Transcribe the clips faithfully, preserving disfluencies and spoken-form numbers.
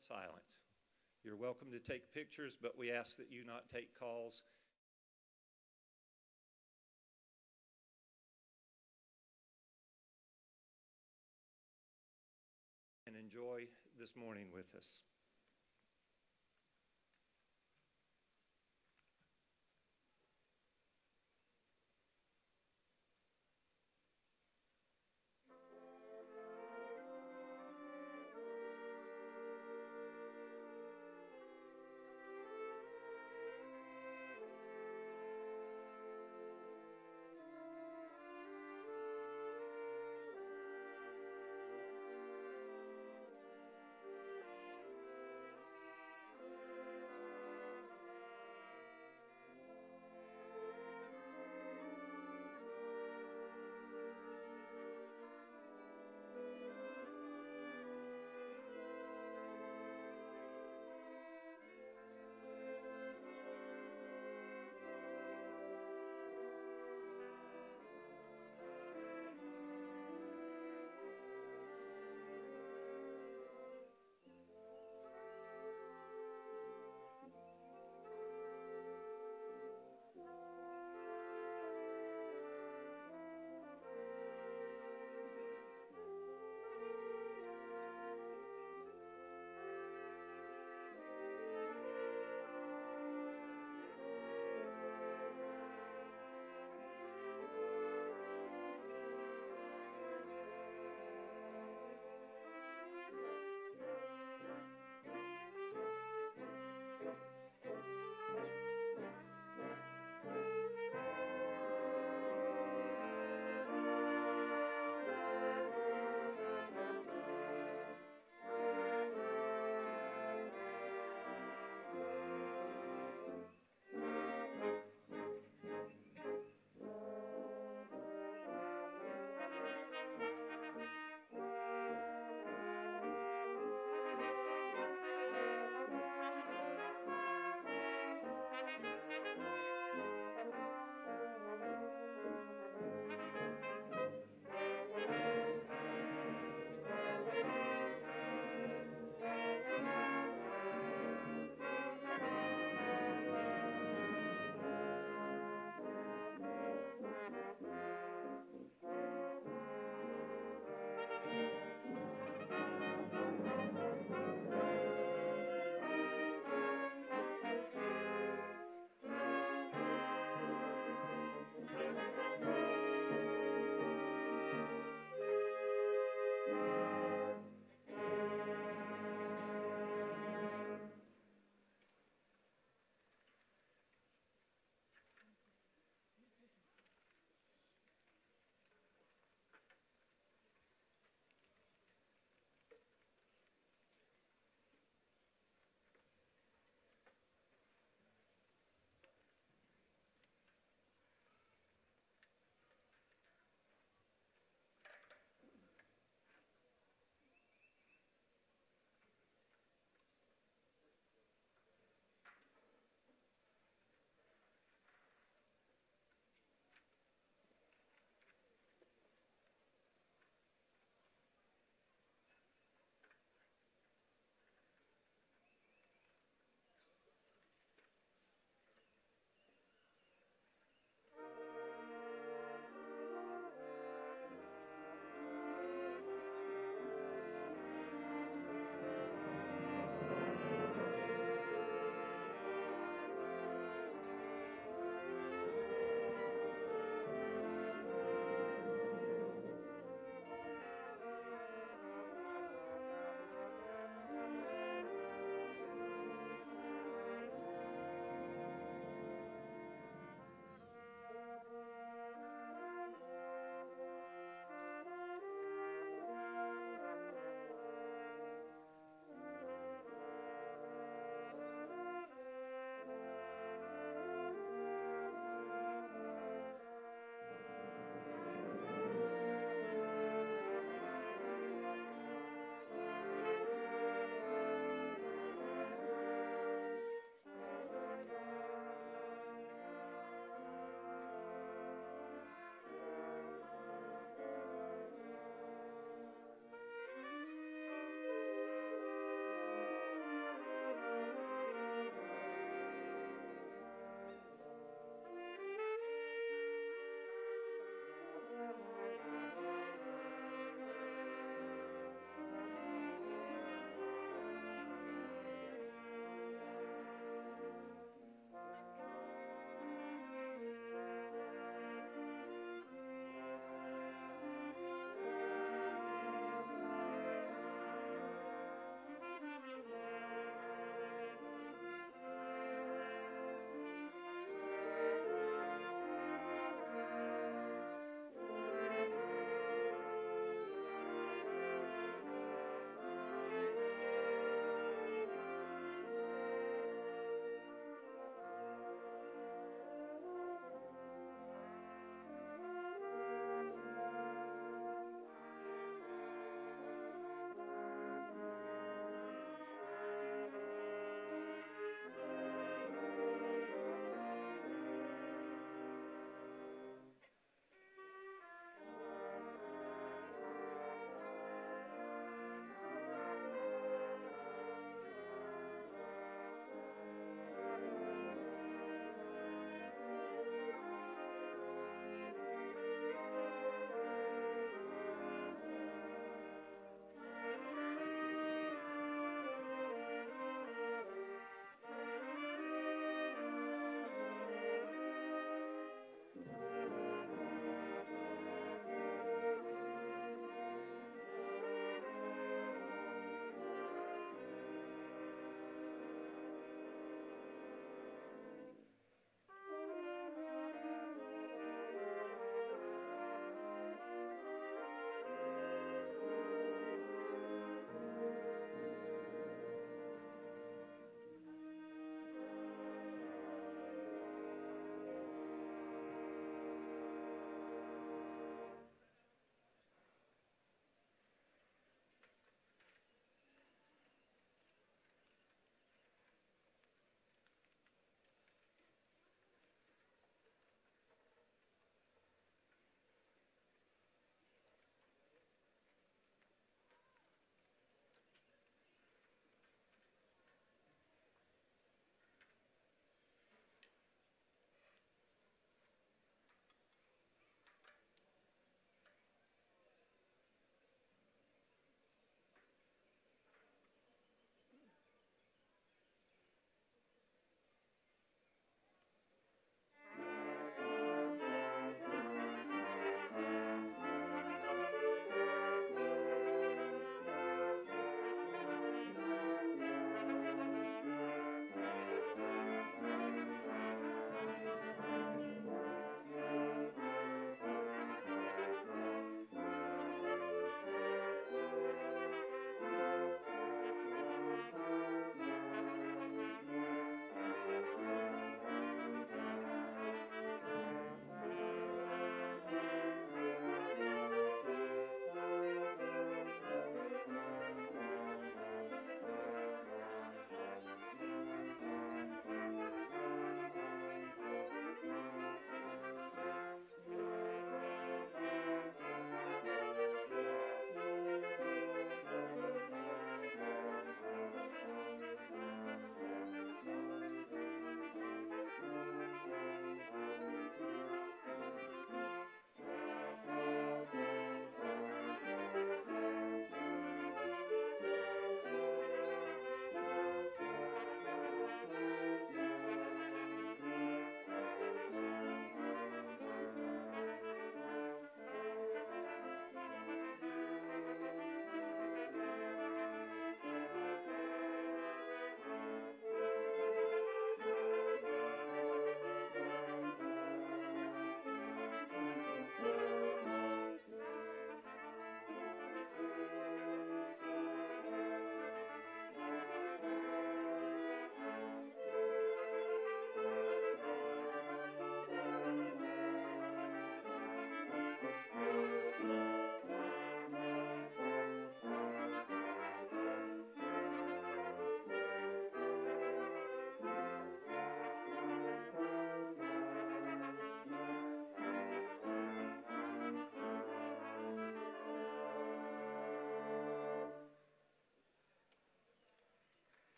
silent. You're welcome to take pictures, but we ask that you not take calls. And enjoy this morning with us.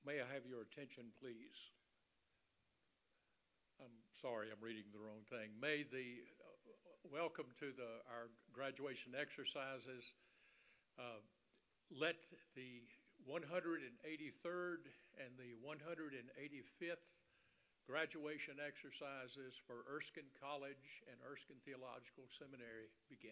May I have your attention, please? I'm sorry, I'm reading the wrong thing. May the, uh, welcome to the, our graduation exercises. Uh, let the one hundred eighty-third and the one hundred eighty-fifth graduation exercises for Erskine College and Erskine Theological Seminary begin.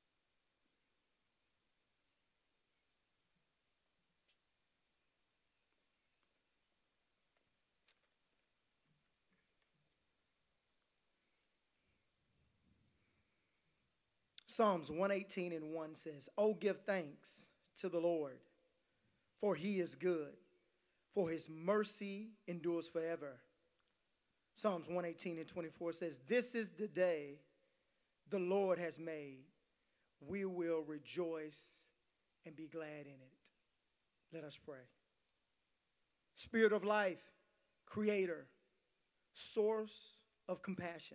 Psalms one eighteen and one says, "Oh, give thanks to the Lord, for he is good, for his mercy endures forever." Psalms one eighteen and twenty-four says, "This is the day the Lord has made. We will rejoice and be glad in it." Let us pray. Spirit of life, creator, source of compassion,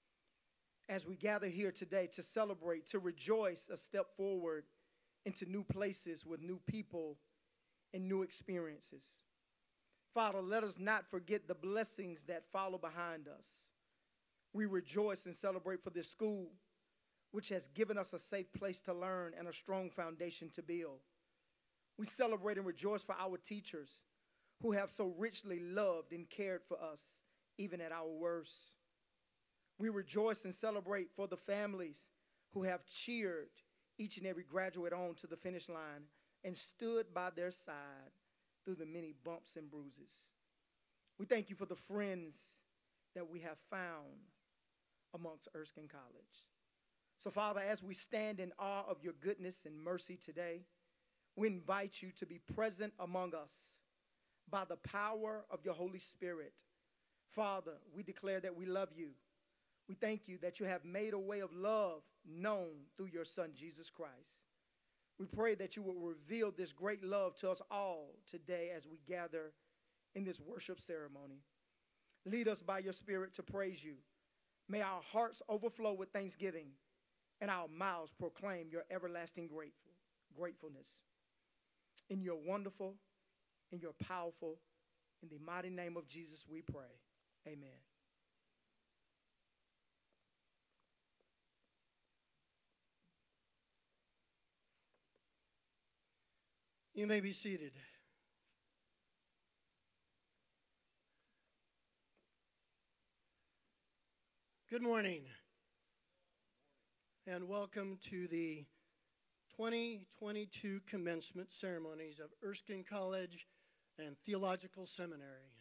as we gather here today to celebrate, to rejoice a step forward into new places with new people and new experiences. Father, let us not forget the blessings that follow behind us. We rejoice and celebrate for this school, which has given us a safe place to learn and a strong foundation to build. We celebrate and rejoice for our teachers who have so richly loved and cared for us, even at our worst. We rejoice and celebrate for the families who have cheered each and every graduate on to the finish line and stood by their side through the many bumps and bruises. We thank you for the friends that we have found amongst Erskine College. So, Father, as we stand in awe of your goodness and mercy today, we invite you to be present among us by the power of your Holy Spirit. Father, we declare that we love you. We thank you that you have made a way of love known through your Son, Jesus Christ. We pray that you will reveal this great love to us all today as we gather in this worship ceremony. Lead us by your Spirit to praise you. May our hearts overflow with thanksgiving and our mouths proclaim your everlasting grateful, gratefulness. In your wonderful, in your powerful, in the mighty name of Jesus we pray. Amen. You may be seated. Good morning, and welcome to the twenty twenty-two commencement ceremonies of Erskine College and Theological Seminary.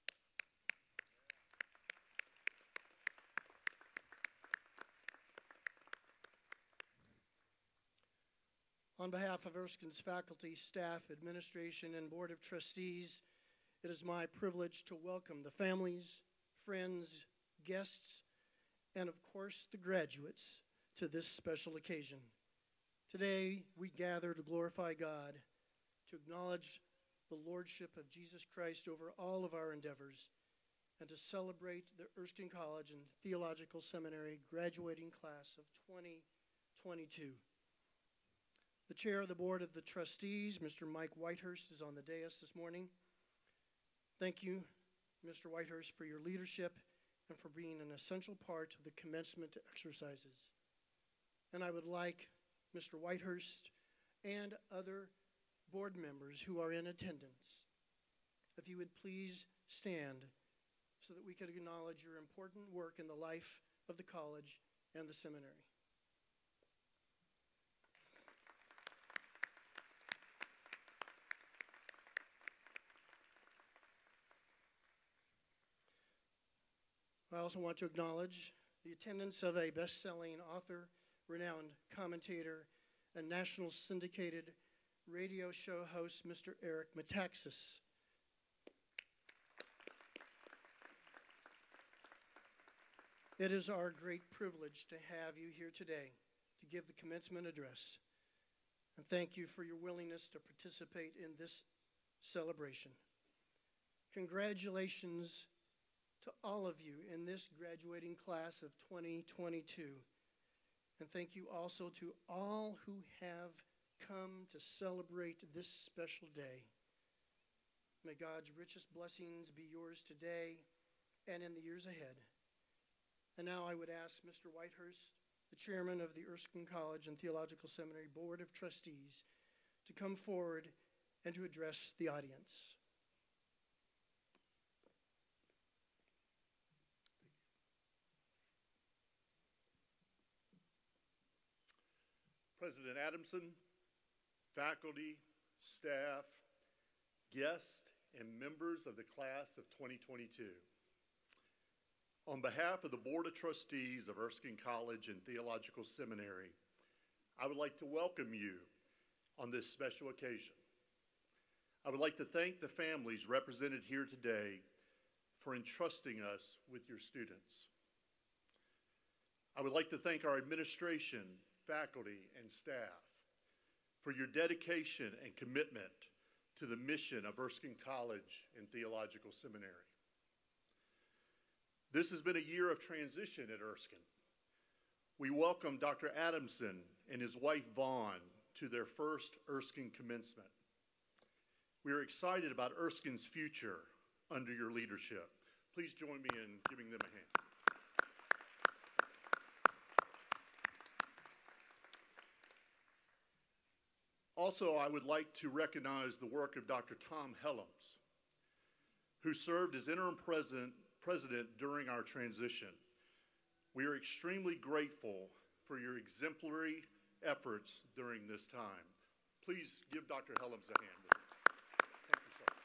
On behalf of Erskine's faculty, staff, administration, and board of trustees, it is my privilege to welcome the families, friends, guests, and of course the graduates to this special occasion. Today, we gather to glorify God, to acknowledge the lordship of Jesus Christ over all of our endeavors, and to celebrate the Erskine College and Theological Seminary graduating class of twenty twenty-two. The chair of the board of the trustees, Mister Mike Whitehurst, is on the dais this morning. Thank you, Mister Whitehurst, for your leadership and for being an essential part of the commencement exercises. And I would like Mister Whitehurst and other board members who are in attendance, if you would please stand so that we could acknowledge your important work in the life of the college and the seminary. I also want to acknowledge the attendance of a best-selling author, renowned commentator, and national syndicated radio show host, Mister Eric Metaxas. It is our great privilege to have you here today to give the commencement address. And thank you for your willingness to participate in this celebration. Congratulations to all of you in this graduating class of twenty twenty-two. And thank you also to all who have come to celebrate this special day. May God's richest blessings be yours today and in the years ahead. And now I would ask Mister Whitehurst, the chairman of the Erskine College and Theological Seminary Board of Trustees, to come forward and to address the audience. President Adamson, faculty, staff, guests, and members of the class of twenty twenty-two. On behalf of the Board of Trustees of Erskine College and Theological Seminary, I would like to welcome you on this special occasion. I would like to thank the families represented here today for entrusting us with your students. I would like to thank our administration, faculty, and staff for your dedication and commitment to the mission of Erskine College and Theological Seminary. This has been a year of transition at Erskine. We welcome Doctor Adamson and his wife Vaughn to their first Erskine commencement. We are excited about Erskine's future under your leadership. Please join me in giving them a hand. Also, I would like to recognize the work of Doctor Tom Helms, who served as interim president, president during our transition. We are extremely grateful for your exemplary efforts during this time. Please give Doctor Helms a hand. Thank you, sir.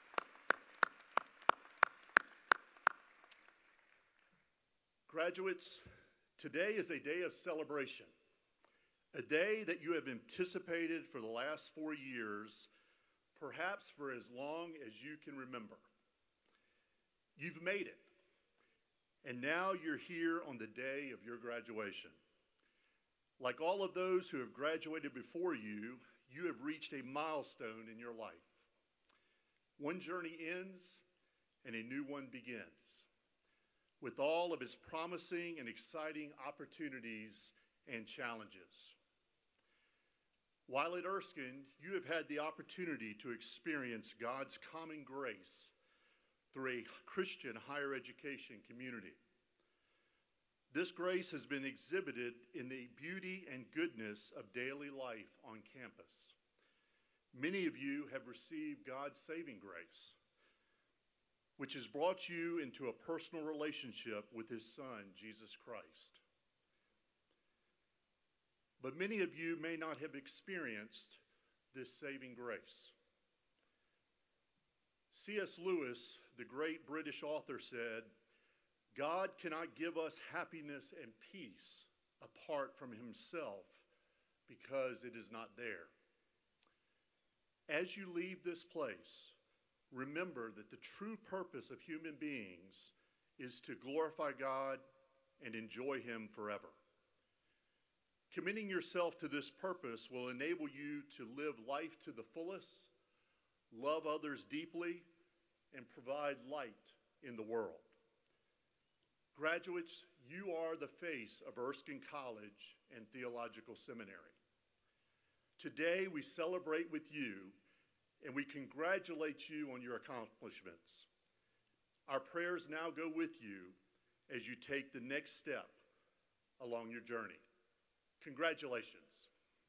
Graduates, today is a day of celebration. A day that you have anticipated for the last four years, perhaps for as long as you can remember. You've made it, and now you're here on the day of your graduation. Like all of those who have graduated before you, you have reached a milestone in your life. One journey ends, and a new one begins, with all of its promising and exciting opportunities and challenges. While at Erskine, you have had the opportunity to experience God's common grace through a Christian higher education community. This grace has been exhibited in the beauty and goodness of daily life on campus. Many of you have received God's saving grace, which has brought you into a personal relationship with his Son, Jesus Christ. But many of you may not have experienced this saving grace. C S Lewis, the great British author, said, "God cannot give us happiness and peace apart from himself because it is not there." As you leave this place, remember that the true purpose of human beings is to glorify God and enjoy him forever. Committing yourself to this purpose will enable you to live life to the fullest, love others deeply, and provide light in the world. Graduates, you are the face of Erskine College and Theological Seminary. Today, we celebrate with you, and we congratulate you on your accomplishments. Our prayers now go with you as you take the next step along your journey. Congratulations.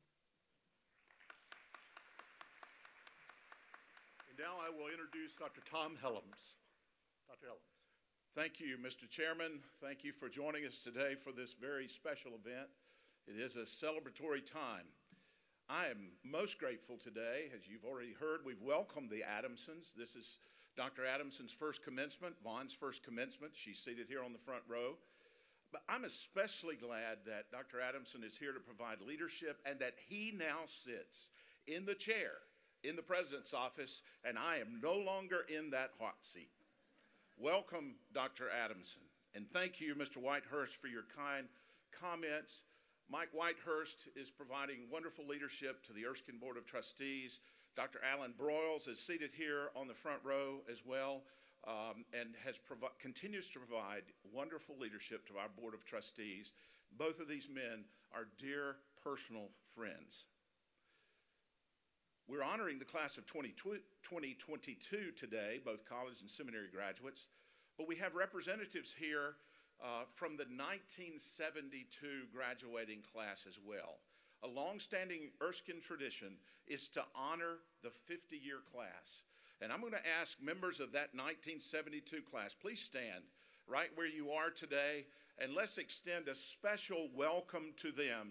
And now I will introduce Doctor Tom Helms. Doctor Helms. Thank you, Mister Chairman. Thank you for joining us today for this very special event. It is a celebratory time. I am most grateful today. As you've already heard, we've welcomed the Adamsons. This is Doctor Adamson's first commencement, Vaughn's first commencement. She's seated here on the front row. But I'm especially glad that Doctor Adamson is here to provide leadership and that he now sits in the chair in the president's office, and I am no longer in that hot seat. Welcome, Doctor Adamson, and thank you, Mister Whitehurst, for your kind comments. Mike Whitehurst is providing wonderful leadership to the Erskine Board of Trustees. Doctor Alan Broyles is seated here on the front row as well, um, and has continues to provide wonderful leadership to our Board of Trustees. Both of these men are dear personal friends. We're honoring the class of twenty twenty-two today, both college and seminary graduates, but we have representatives here uh, from the nineteen seventy-two graduating class as well. A longstanding Erskine tradition is to honor the fifty-year class. And I'm going to ask members of that nineteen seventy-two class, please stand right where you are today, and let's extend a special welcome to them.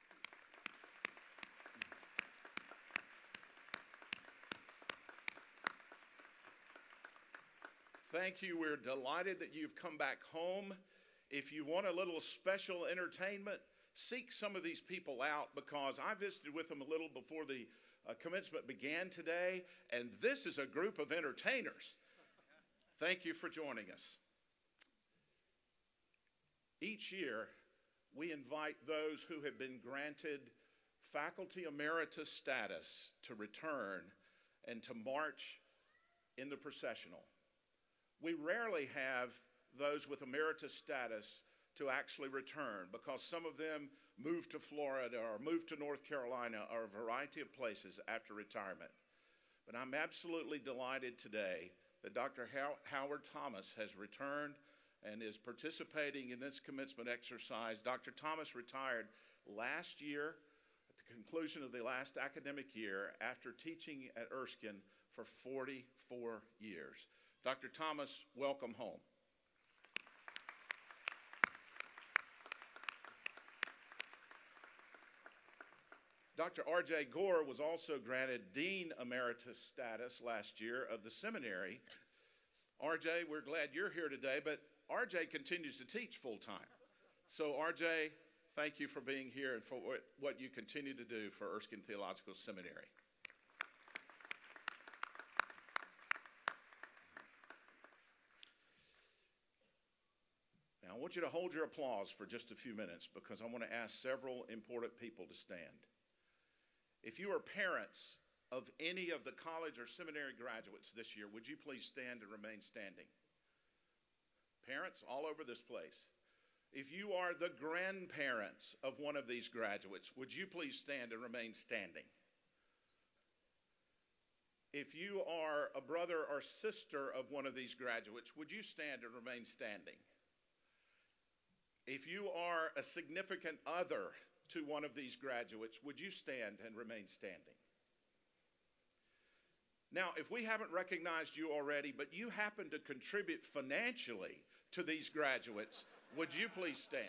Thank you. We're delighted that you've come back home. If you want a little special entertainment, seek some of these people out, because I visited with them a little before the uh, commencement began today, and this is a group of entertainers. Thank you for joining us. Each year, we invite those who have been granted faculty emeritus status to return and to march in the processional. We rarely have those with emeritus status to actually return, because some of them move to Florida or move to North Carolina or a variety of places after retirement. But I'm absolutely delighted today that Doctor How- Howard Thomas has returned and is participating in this commencement exercise. Doctor Thomas retired last year at the conclusion of the last academic year after teaching at Erskine for forty-four years. Doctor Thomas, welcome home. Doctor R J Gore was also granted Dean Emeritus status last year of the seminary. R J, we're glad you're here today, but R J continues to teach full-time. So R J, thank you for being here and for what you continue to do for Erskine Theological Seminary. Now, I want you to hold your applause for just a few minutes, because I want to ask several important people to stand. If you are parents of any of the college or seminary graduates this year, would you please stand and remain standing? Parents all over this place. If you are the grandparents of one of these graduates, would you please stand and remain standing? If you are a brother or sister of one of these graduates, would you stand and remain standing? If you are a significant other to one of these graduates, would you stand and remain standing? Now, if we haven't recognized you already, but you happen to contribute financially to these graduates, would you please stand?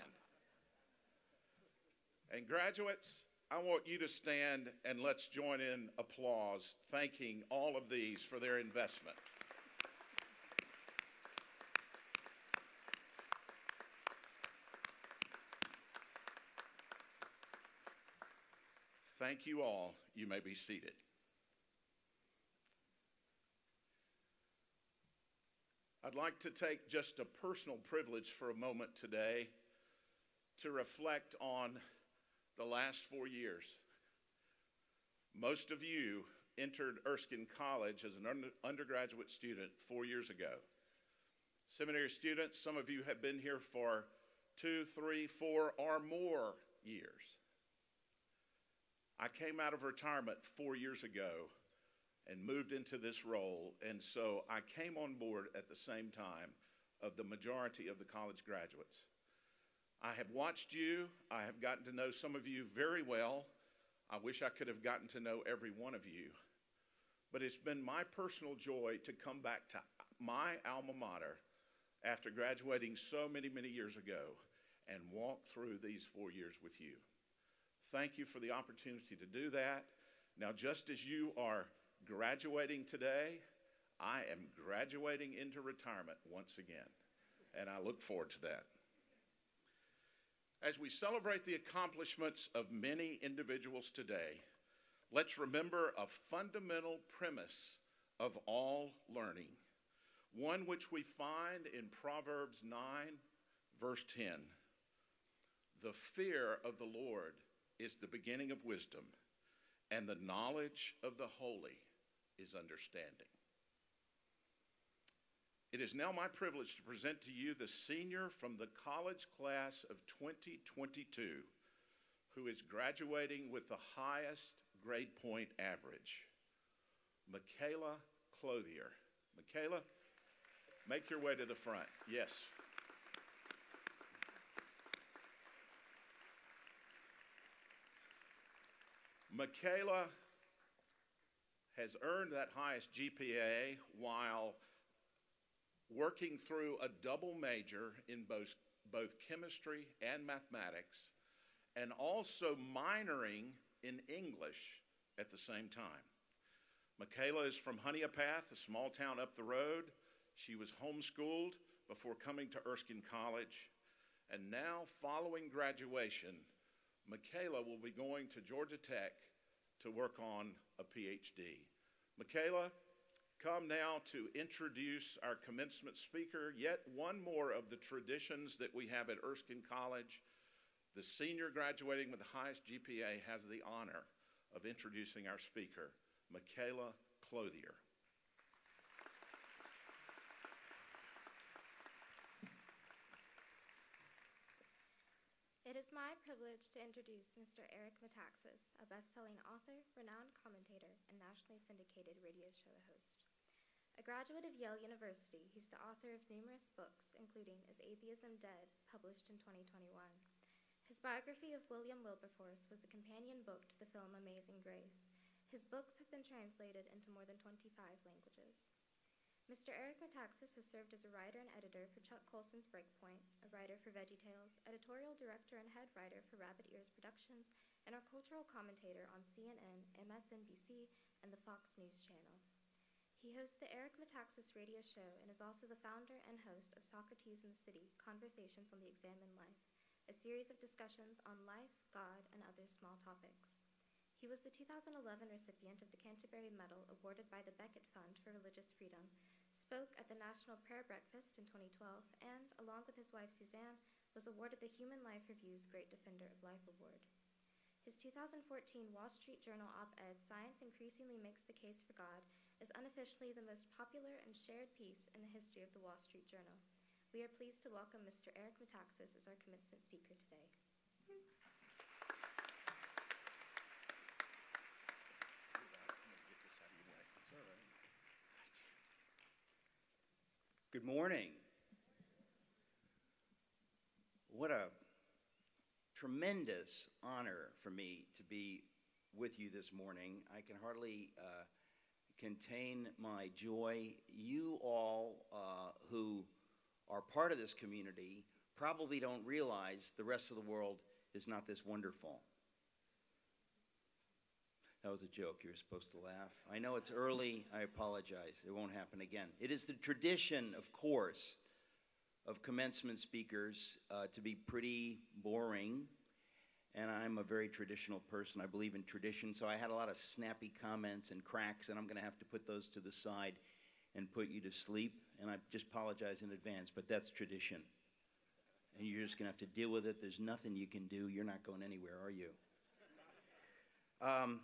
And graduates, I want you to stand and let's join in applause, thanking all of these for their investment. Thank you all. You may be seated. I'd like to take just a personal privilege for a moment today to reflect on the last four years. Most of you entered Erskine College as an under undergraduate student four years ago. Seminary students, some of you have been here for two, three, four, or more years. I came out of retirement four years ago and moved into this role, and so I came on board at the same time of the majority of the college graduates. I have watched you. I have gotten to know some of you very well. I wish I could have gotten to know every one of you. But it's been my personal joy to come back to my alma mater after graduating so many, many years ago and walk through these four years with you. Thank you for the opportunity to do that. Now, just as you are graduating today, I am graduating into retirement once again, and I look forward to that. As we celebrate the accomplishments of many individuals today, let's remember a fundamental premise of all learning, one which we find in Proverbs nine, verse ten. The fear of the Lord is the beginning of wisdom, and the knowledge of the holy is understanding. It is now my privilege to present to you the senior from the college class of twenty twenty-two, who is graduating with the highest grade point average. Michaela Clothier. Michaela, make your way to the front. Yes. Michaela has earned that highest G P A while working through a double major in both, both chemistry and mathematics, and also minoring in English at the same time. Michaela is from Honeypath, a small town up the road. She was homeschooled before coming to Erskine College, and now following graduation, Michaela will be going to Georgia Tech to work on a P H D. Michaela, come now to introduce our commencement speaker, yet one more of the traditions that we have at Erskine College. The senior graduating with the highest G P A has the honor of introducing our speaker, Michaela Clothier. It is my privilege to introduce Mister Eric Metaxas, a best-selling author, renowned commentator, and nationally syndicated radio show host. A graduate of Yale University, he's the author of numerous books, including Is Atheism Dead?, published in twenty twenty-one. His biography of William Wilberforce was a companion book to the film Amazing Grace. His books have been translated into more than twenty-five languages. Mister Eric Metaxas has served as a writer and editor for Chuck Colson's Breakpoint, a writer for VeggieTales, editorial director and head writer for Rabbit Ears Productions, and a cultural commentator on C N N, M S N B C, and the Fox News Channel. He hosts the Eric Metaxas radio show and is also the founder and host of Socrates in the City, Conversations on the Examined Life, a series of discussions on life, God, and other small topics. He was the two thousand eleven recipient of the Canterbury Medal awarded by the Beckett Fund for Religious Freedom, spoke at the National Prayer Breakfast in twenty twelve, and, along with his wife Suzanne, was awarded the Human Life Review's Great Defender of Life Award. His two thousand fourteen Wall Street Journal op-ed, Science Increasingly Makes the Case for God, is unofficially the most popular and shared piece in the history of the Wall Street Journal. We are pleased to welcome Mister Eric Metaxas as our commencement speaker today. Good morning. What a tremendous honor for me to be with you this morning. I can hardly uh, contain my joy. You all uh, who are part of this community probably don't realize the rest of the world is not this wonderful. That was a joke. You were supposed to laugh. I know it's early. I apologize. It won't happen again. It is the tradition, of course, of commencement speakers uh, to be pretty boring. And I'm a very traditional person. I believe in tradition. So I had a lot of snappy comments and cracks, and I'm going to have to put those to the side and put you to sleep. And I just apologize in advance, but that's tradition. And you're just going to have to deal with it. There's nothing you can do. You're not going anywhere, are you? Um...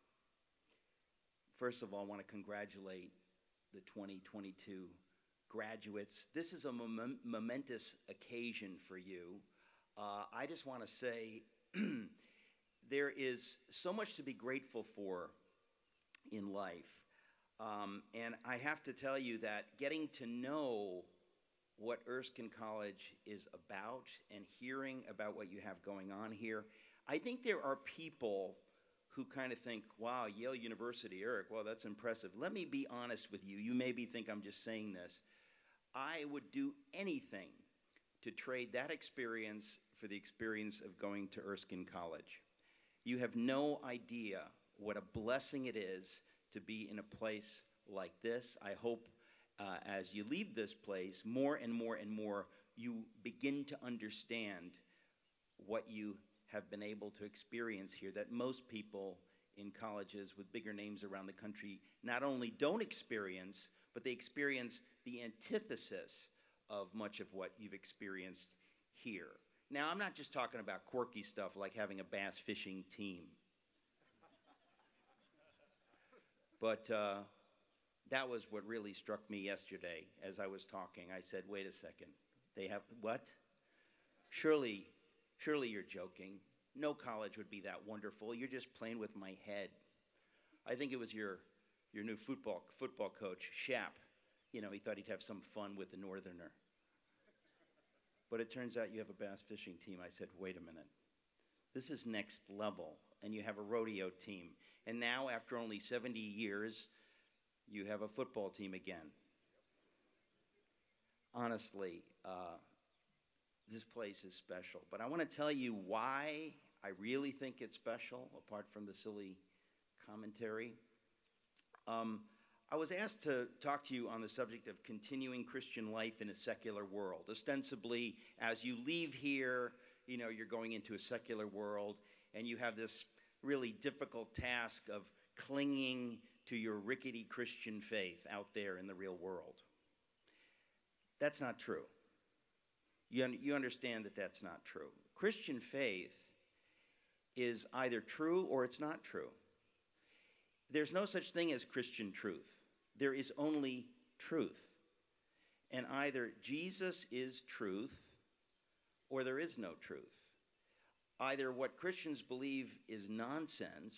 First of all, I want to congratulate the twenty twenty-two graduates. This is a mom momentous occasion for you. Uh, I just want to say there is so much to be grateful for in life. Um, and I have to tell you that getting to know what Erskine College is about and hearing about what you have going on here, I think there are people who kind of think, wow, Yale University, Eric, well, that's impressive. Let me be honest with you. You maybe think I'm just saying this. I would do anything to trade that experience for the experience of going to Erskine College. You have no idea what a blessing it is to be in a place like this. I hope uh, as you leave this place, more and more and more, you begin to understand what you have been able to experience here that most people in colleges with bigger names around the country not only don't experience, but they experience the antithesis of much of what you've experienced here. Now, I'm not just talking about quirky stuff like having a bass fishing team. But uh, that was what really struck me yesterday as I was talking. I said, wait a second, they have, what? Surely, surely you're joking. No college would be that wonderful. You're just playing with my head. I think it was your your new football football coach, Shap. You know, he thought he'd have some fun with the Northerner. But it turns out you have a bass fishing team. I said, wait a minute. This is next level, and you have a rodeo team. And now, after only seventy years, you have a football team again. Honestly, uh, this place is special. But I want to tell you why I really think it's special, apart from the silly commentary. Um, I was asked to talk to you on the subject of continuing Christian life in a secular world. Ostensibly, as you leave here, you know, you're going into a secular world, and you have this really difficult task of clinging to your rickety Christian faith out there in the real world. That's not true. You, un- you understand that that's not true. Christian faith is either true or it's not true. There's no such thing as Christian truth. There is only truth. And either Jesus is truth or there is no truth. Either what Christians believe is nonsense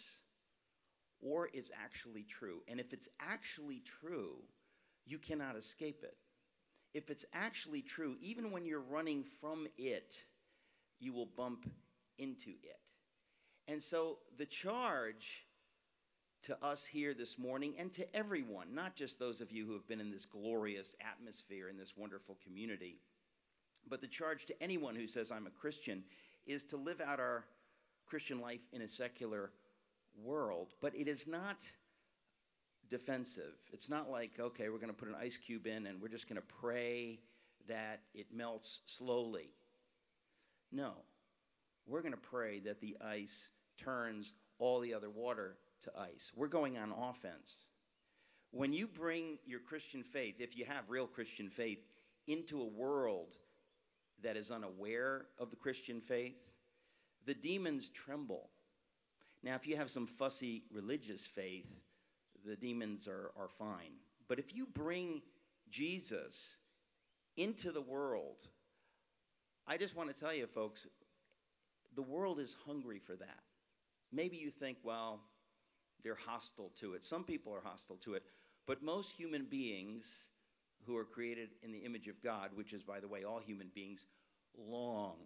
or it's actually true. And if it's actually true, you cannot escape it. If it's actually true, even when you're running from it, you will bump into it. And so the charge to us here this morning, and to everyone, not just those of you who have been in this glorious atmosphere in this wonderful community, but the charge to anyone who says, I'm a Christian, is to live out our Christian life in a secular world. But it is not defensive. It's not like, okay, we're going to put an ice cube in and we're just going to pray that it melts slowly. No. We're going to pray that the ice turns all the other water to ice. We're going on offense. When you bring your Christian faith, if you have real Christian faith, into a world that is unaware of the Christian faith, the demons tremble. Now, if you have some fussy religious faith, the demons are, are fine. But if you bring Jesus into the world, I just want to tell you, folks, the world is hungry for that. Maybe you think, well, they're hostile to it. Some people are hostile to it. But most human beings who are created in the image of God, which is, by the way, all human beings, long,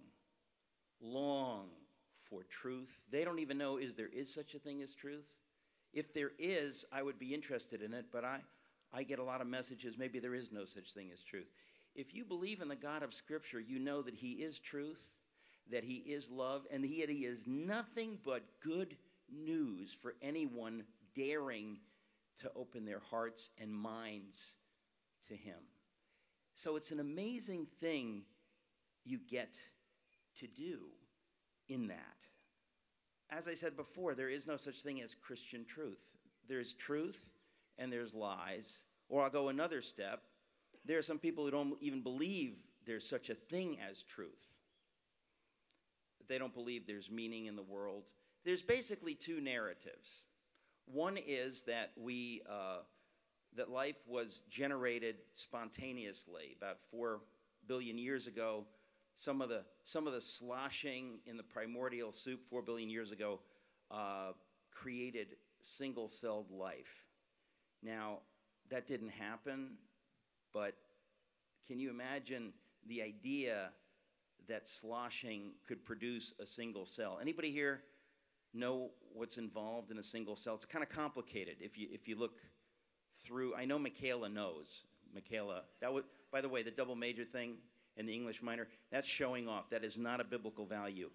long for truth. They don't even know is there is such a thing as truth. If there is, I would be interested in it, but I, I get a lot of messages, maybe there is no such thing as truth. If you believe in the God of Scripture, you know that he is truth, that he is love, and that he is nothing but good news for anyone daring to open their hearts and minds to him. So it's an amazing thing you get to do in that. As I said before, there is no such thing as Christian truth. There's truth and there's lies. Or I'll go another step. There are some people who don't even believe there's such a thing as truth. They don't believe there's meaning in the world. There's basically two narratives. One is that we uh, that life was generated spontaneously about four billion years ago. Some of the some of the sloshing in the primordial soup four billion years ago uh, created single-celled life. Now, that didn't happen, but can you imagine the idea that sloshing could produce a single cell? Anybody here know what's involved in a single cell? It's kind of complicated if you if you look through. I know Michaela knows. Michaela, that would, by the way, the double major thing and the English minor, that's showing off. That is not a biblical value.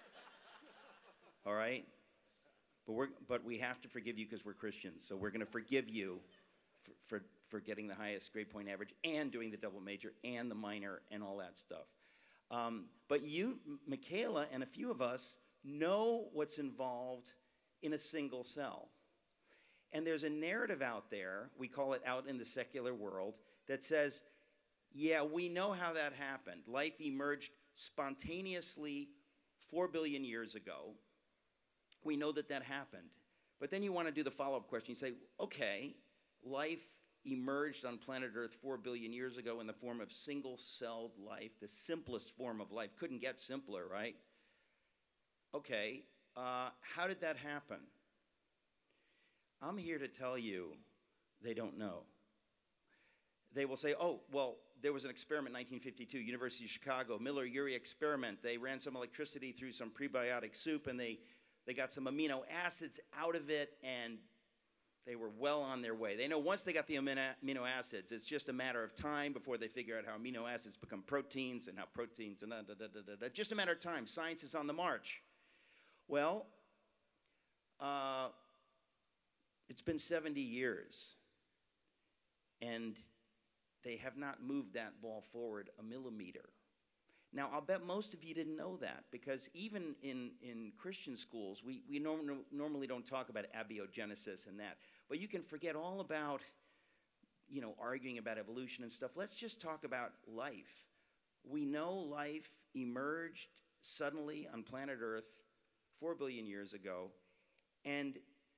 All right? But we're but we have to forgive you because we're Christians. So we're going to forgive you for, for for getting the highest grade point average and doing the double major and the minor and all that stuff. Um, but you, Michaela, and a few of us know what's involved in a single cell. And there's a narrative out there, we call it out in the secular world, that says, yeah, we know how that happened. Life emerged spontaneously four billion years ago. We know that that happened. But then you want to do the follow-up question. You say, okay, life emerged on planet Earth four billion years ago in the form of single-celled life, the simplest form of life. Couldn't get simpler, right? Okay, uh, how did that happen? I'm here to tell you they don't know. They will say, oh, well, there was an experiment in nineteen fifty-two, University of Chicago, Miller-Urey experiment. They ran some electricity through some prebiotic soup, and they, they got some amino acids out of it, and they were well on their way. They know once they got the amino, amino acids, it's just a matter of time before they figure out how amino acids become proteins and how proteins, and da, da, da, da, da, da. Just a matter of time. Science is on the march. Well, uh, it's been seventy years, and they have not moved that ball forward a millimeter. Now, I'll bet most of you didn't know that, because even in, in Christian schools, we, we norm normally don't talk about abiogenesis and that, but you can forget all about, you know, arguing about evolution and stuff. Let's just talk about life. We know life emerged suddenly on planet Earth four billion years ago, and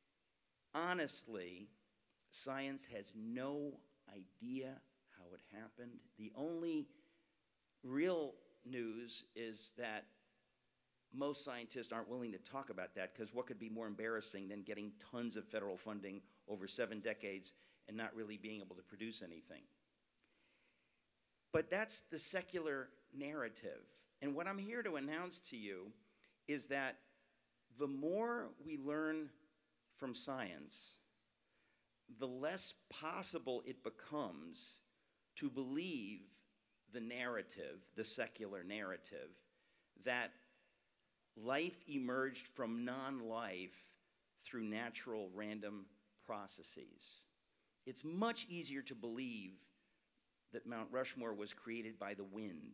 honestly, science has no idea how it happened. The only real news is that most scientists aren't willing to talk about that, because what could be more embarrassing than getting tons of federal funding over seven decades and not really being able to produce anything? But that's the secular narrative. And what I'm here to announce to you is that the more we learn from science, the less possible it becomes to believe the narrative, the secular narrative, that life emerged from non-life through natural random processes. It's much easier to believe that Mount Rushmore was created by the wind.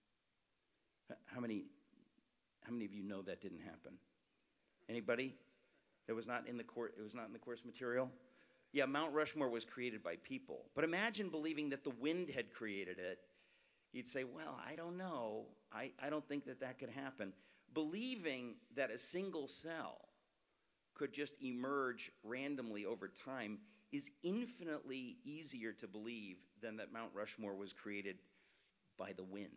How many, how many of you know that didn't happen? Anybody? It was not in the cour- it was not in the course material? Yeah, Mount Rushmore was created by people. But imagine believing that the wind had created it. You'd say, well, I don't know. I, I don't think that that could happen. Believing that a single cell could just emerge randomly over time is infinitely easier to believe than that Mount Rushmore was created by the wind.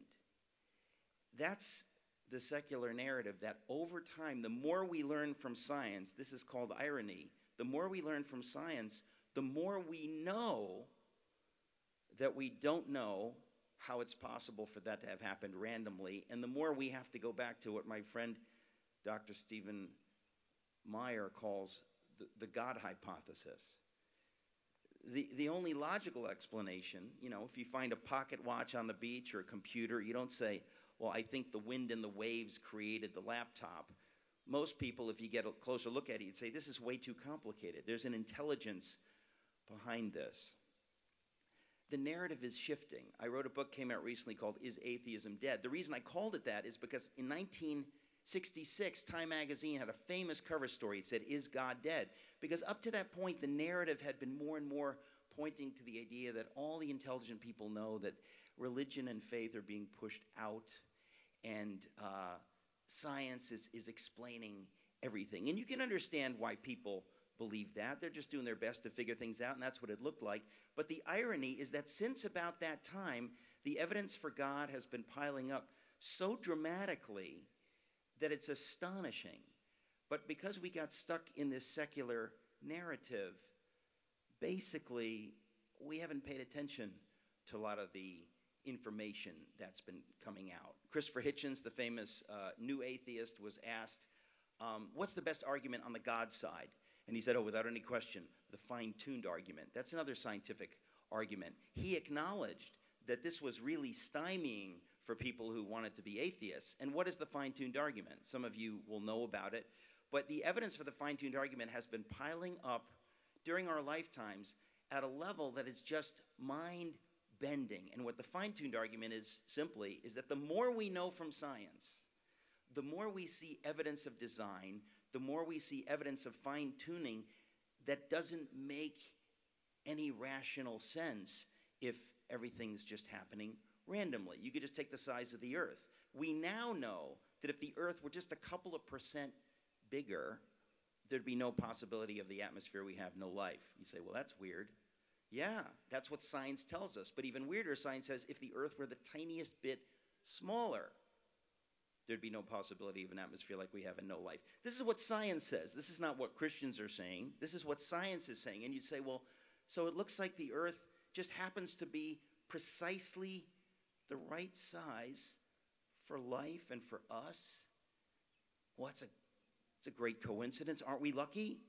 That's the secular narrative, that over time, the more we learn from science, this is called irony, the more we learn from science, the more we know that we don't know how it's possible for that to have happened randomly, and the more we have to go back to what my friend Doctor Stephen Meyer calls the, the God hypothesis. The, the only logical explanation, you know, if you find a pocket watch on the beach or a computer, you don't say, well, I think the wind and the waves created the laptop. Most people, if you get a closer look at it, you'd say, this is way too complicated. There's an intelligence behind this. The narrative is shifting. I wrote a book, came out recently, called Is Atheism Dead? The reason I called it that is because in nineteen sixty-six, Time magazine had a famous cover story. It said, Is God Dead? Because up to that point, the narrative had been more and more pointing to the idea that all the intelligent people know that religion and faith are being pushed out, and uh, science is, is explaining everything. And you can understand why people believe that. They're just doing their best to figure things out, and that's what it looked like. But the irony is that since about that time, the evidence for God has been piling up so dramatically that it's astonishing. But because we got stuck in this secular narrative, basically, we haven't paid attention to a lot of the information that's been coming out. Christopher Hitchens, the famous uh, new atheist, was asked, um, what's the best argument on the God side? And he said, oh, without any question, the fine-tuned argument. That's another scientific argument. He acknowledged that this was really stymieing for people who wanted to be atheists. And what is the fine-tuned argument? Some of you will know about it. But the evidence for the fine-tuned argument has been piling up during our lifetimes at a level that is just mind-bending. And what the fine-tuned argument is simply is that the more we know from science, the more we see evidence of design, the more we see evidence of fine-tuning that doesn't make any rational sense if everything's just happening randomly. You could just take the size of the Earth. We now know that if the Earth were just a couple of percent bigger, there'd be no possibility of the atmosphere we have, no life. You say, well, that's weird. Yeah, that's what science tells us. But even weirder, science says if the Earth were the tiniest bit smaller, there'd be no possibility of an atmosphere like we have and no life. This is what science says. This is not what Christians are saying. This is what science is saying. And you say, well, So it looks like the earth just happens to be precisely the right size for life and for us. Well, that's a, it's a great coincidence. Aren't we lucky?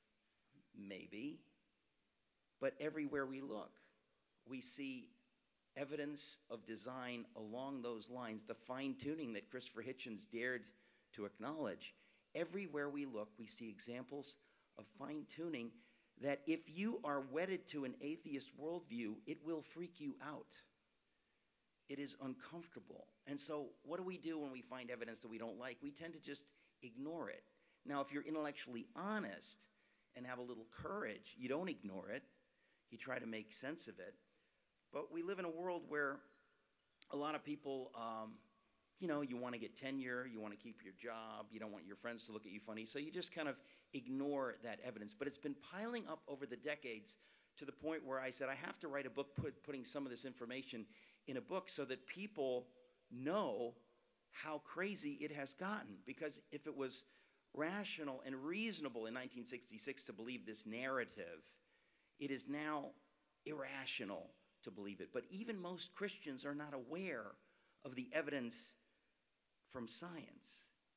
Maybe. But everywhere we look, we see evidence of design along those lines, the fine-tuning that Christopher Hitchens dared to acknowledge. Everywhere we look, we see examples of fine-tuning that if you are wedded to an atheist worldview, it will freak you out. It is uncomfortable. And so what do we do when we find evidence that we don't like? We tend to just ignore it. Now, if you're intellectually honest and have a little courage, you don't ignore it. You try to make sense of it. But we live in a world where a lot of people, um, you know, you want to get tenure, you want to keep your job, you don't want your friends to look at you funny, so you just kind of ignore that evidence. But it's been piling up over the decades to the point where I said I have to write a book put, putting some of this information in a book so that people know how crazy it has gotten. Because if it was rational and reasonable in nineteen sixty-six to believe this narrative, it is now irrational to believe it. But even most Christians are not aware of the evidence from science.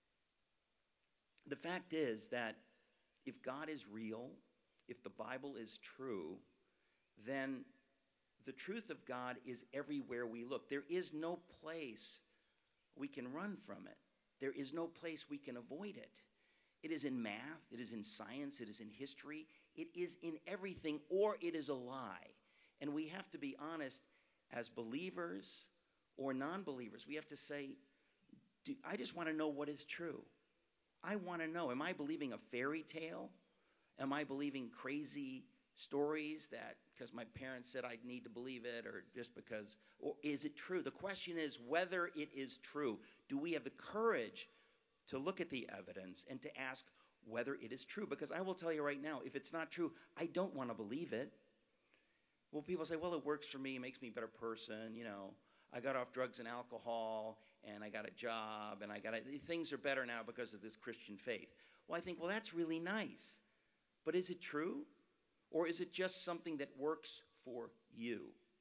The fact is that if God is real, if the Bible is true, then the truth of God is everywhere we look. There is no place we can run from it. There is no place we can avoid it. It is in math, it is in science, it is in history, it is in everything, or it is a lie. And we have to be honest, as believers or non-believers, we have to say, do, I just want to know what is true. I want to know, am I believing a fairy tale? Am I believing crazy stories that because my parents said I'd need to believe it, or just because, or is it true? The question is whether it is true. Do we have the courage to look at the evidence and to ask whether it is true? Because I will tell you right now, if it's not true, I don't want to believe it. Well, people say, well, it works for me, it makes me a better person, you know. I got off drugs and alcohol, and I got a job, and I got a, things are better now because of this Christian faith. Well, I think, well, that's really nice. But is it true? Or is it just something that works for you?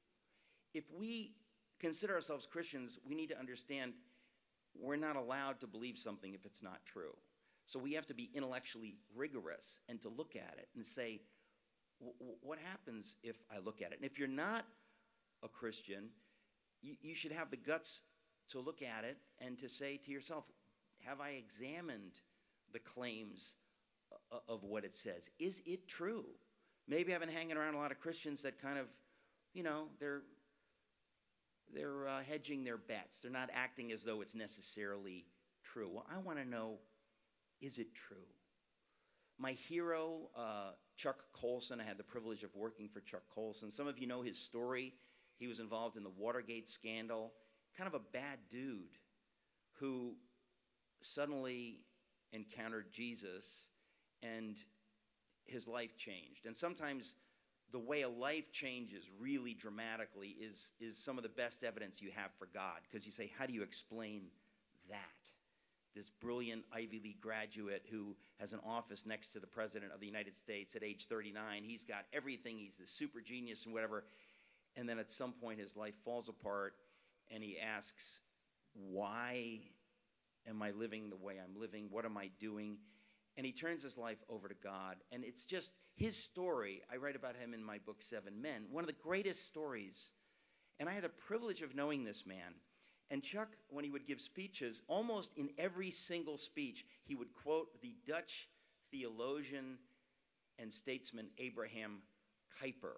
If we consider ourselves Christians, we need to understand we're not allowed to believe something if it's not true. So we have to be intellectually rigorous and to look at it and say, what happens if I look at it? And if you're not a Christian, you, you should have the guts to look at it and to say to yourself, have I examined the claims of what it says? Is it true? Maybe I've been hanging around a lot of Christians that kind of, you know, they're, they're uh, hedging their bets. They're not acting as though it's necessarily true. Well, I want to know, is it true? My hero, uh, Chuck Colson, I had the privilege of working for Chuck Colson. Some of you know his story. He was involved in the Watergate scandal, kind of a bad dude who suddenly encountered Jesus and his life changed. And sometimes the way a life changes really dramatically is, is some of the best evidence you have for God, because you say, how do you explain that? This brilliant Ivy League graduate who has an office next to the President of the United States at age thirty-nine. He's got everything. He's the super genius and whatever. And then at some point his life falls apart and he asks, why am I living the way I'm living? What am I doing? And he turns his life over to God. And it's just his story. I write about him in my book, Seven Men. One of the greatest stories. And I had the privilege of knowing this man. And Chuck, when he would give speeches, almost in every single speech, he would quote the Dutch theologian and statesman Abraham Kuyper.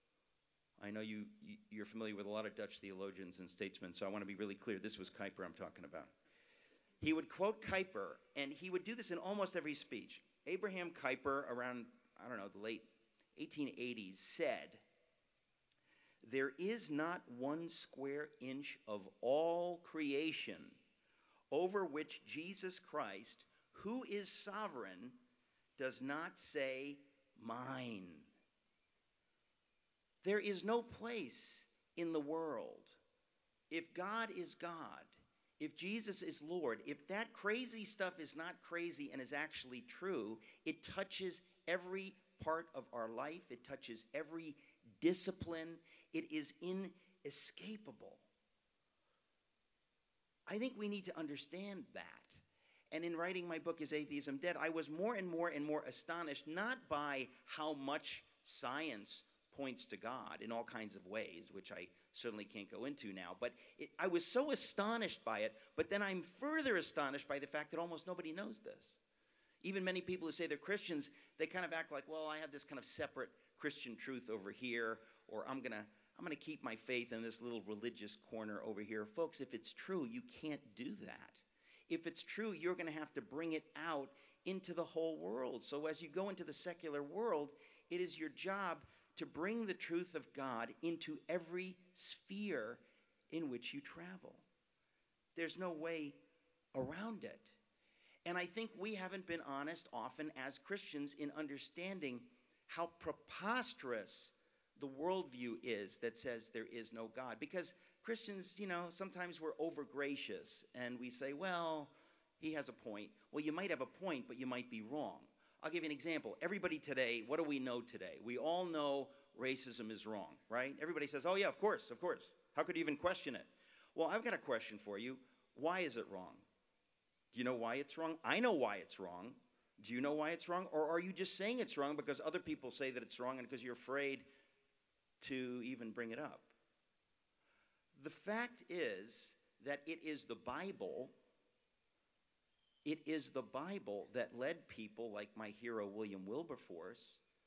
I know you, you're familiar with a lot of Dutch theologians and statesmen, so I want to be really clear. This was Kuyper I'm talking about. He would quote Kuyper, and he would do this in almost every speech. Abraham Kuyper, around, I don't know, the late eighteen eighties, said, there is not one square inch of all creation over which Jesus Christ, who is sovereign, does not say, mine. There is no place in the world, if God is God, if Jesus is Lord, if that crazy stuff is not crazy and is actually true, it touches every part of our life. It touches every discipline. It is inescapable. I think we need to understand that. And in writing my book, Is Atheism Dead?, I was more and more and more astonished, not by how much science points to God in all kinds of ways, which I certainly can't go into now, but it, I was so astonished by it, but then I'm further astonished by the fact that almost nobody knows this. Even many people who say they're Christians, they kind of act like, well, I have this kind of separate Christian truth over here, or I'm gonna, I'm gonna keep my faith in this little religious corner over here. Folks, if it's true, you can't do that. If it's true, you're gonna have to bring it out into the whole world. So as you go into the secular world, it is your job to bring the truth of God into every sphere in which you travel. There's no way around it. And I think we haven't been honest often as Christians in understanding how preposterous the worldview is that says there is no God. Because Christians, you know, sometimes we're over-gracious and we say, well, he has a point. Well, you might have a point, but you might be wrong. I'll give you an example. Everybody today, what do we know today? We all know racism is wrong, right? Everybody says, oh yeah, of course, of course. How could you even question it? Well, I've got a question for you. Why is it wrong? Do you know why it's wrong? I know why it's wrong. Do you know why it's wrong? Or are you just saying it's wrong because other people say that it's wrong and because you're afraid to even bring it up? The fact is that it is the Bible It is the Bible that led people like my hero William Wilberforce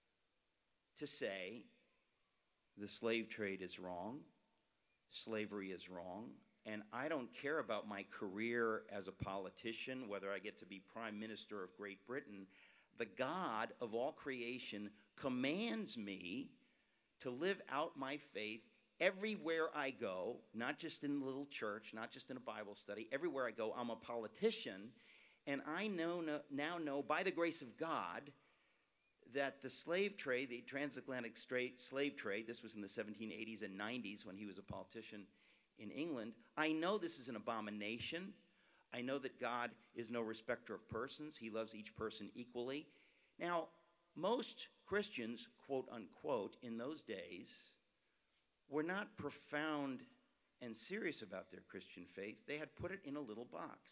to say the slave trade is wrong, slavery is wrong, and I don't care about my career as a politician, whether I get to be Prime Minister of Great Britain. The God of all creation commands me to live out my faith everywhere I go, not just in a little church, not just in a Bible study. Everywhere I go, I'm a politician. And I know, now know, by the grace of God, that the slave trade, the transatlantic straight slave trade, this was in the seventeen eighties and nineties when he was a politician in England, I know this is an abomination. I know that God is no respecter of persons. He loves each person equally. Now, most Christians, quote unquote, in those days, were not profound and serious about their Christian faith. They had put it in a little box.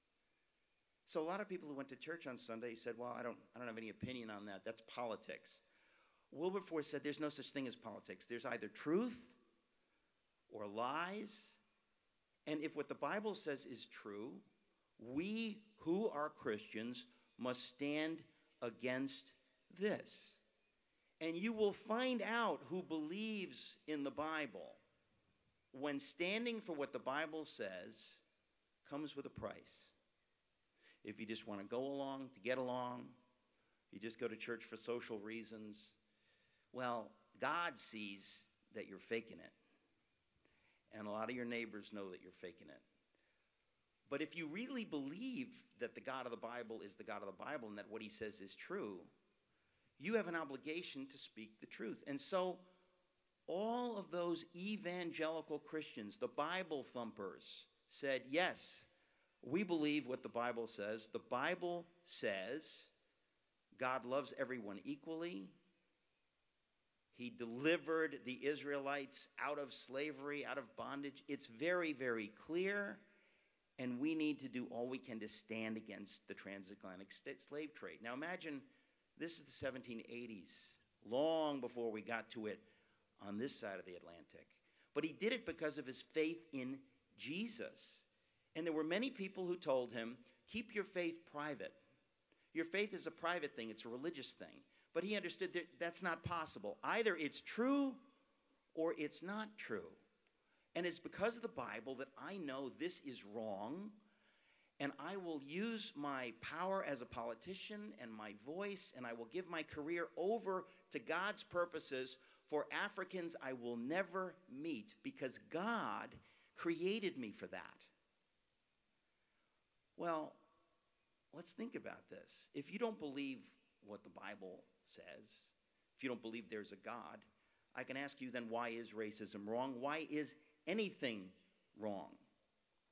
So a lot of people who went to church on Sunday said, well, I don't, I don't have any opinion on that. That's politics. Wilberforce said there's no such thing as politics. There's either truth or lies. And if what the Bible says is true, we who are Christians must stand against this. And you will find out who believes in the Bible when standing for what the Bible says comes with a price. If you just want to go along to get along, you just go to church for social reasons, well, God sees that you're faking it. And a lot of your neighbors know that you're faking it. But if you really believe that the God of the Bible is the God of the Bible and that what he says is true, you have an obligation to speak the truth. And so all of those evangelical Christians, the Bible thumpers, said, yes, we believe what the Bible says. The Bible says God loves everyone equally. He delivered the Israelites out of slavery, out of bondage. It's very, very clear, and we need to do all we can to stand against the transatlantic slave trade. Now imagine this is the seventeen eighties, long before we got to it on this side of the Atlantic. But he did it because of his faith in Jesus. And there were many people who told him, keep your faith private. Your faith is a private thing. It's a religious thing. But he understood that that's not possible. Either it's true or it's not true. And it's because of the Bible that I know this is wrong, and I will use my power as a politician and my voice, and I will give my career over to God's purposes for Africans I will never meet, because God created me for that. Well, let's think about this. If you don't believe what the Bible says, if you don't believe there's a God, I can ask you then, why is racism wrong? Why is anything wrong?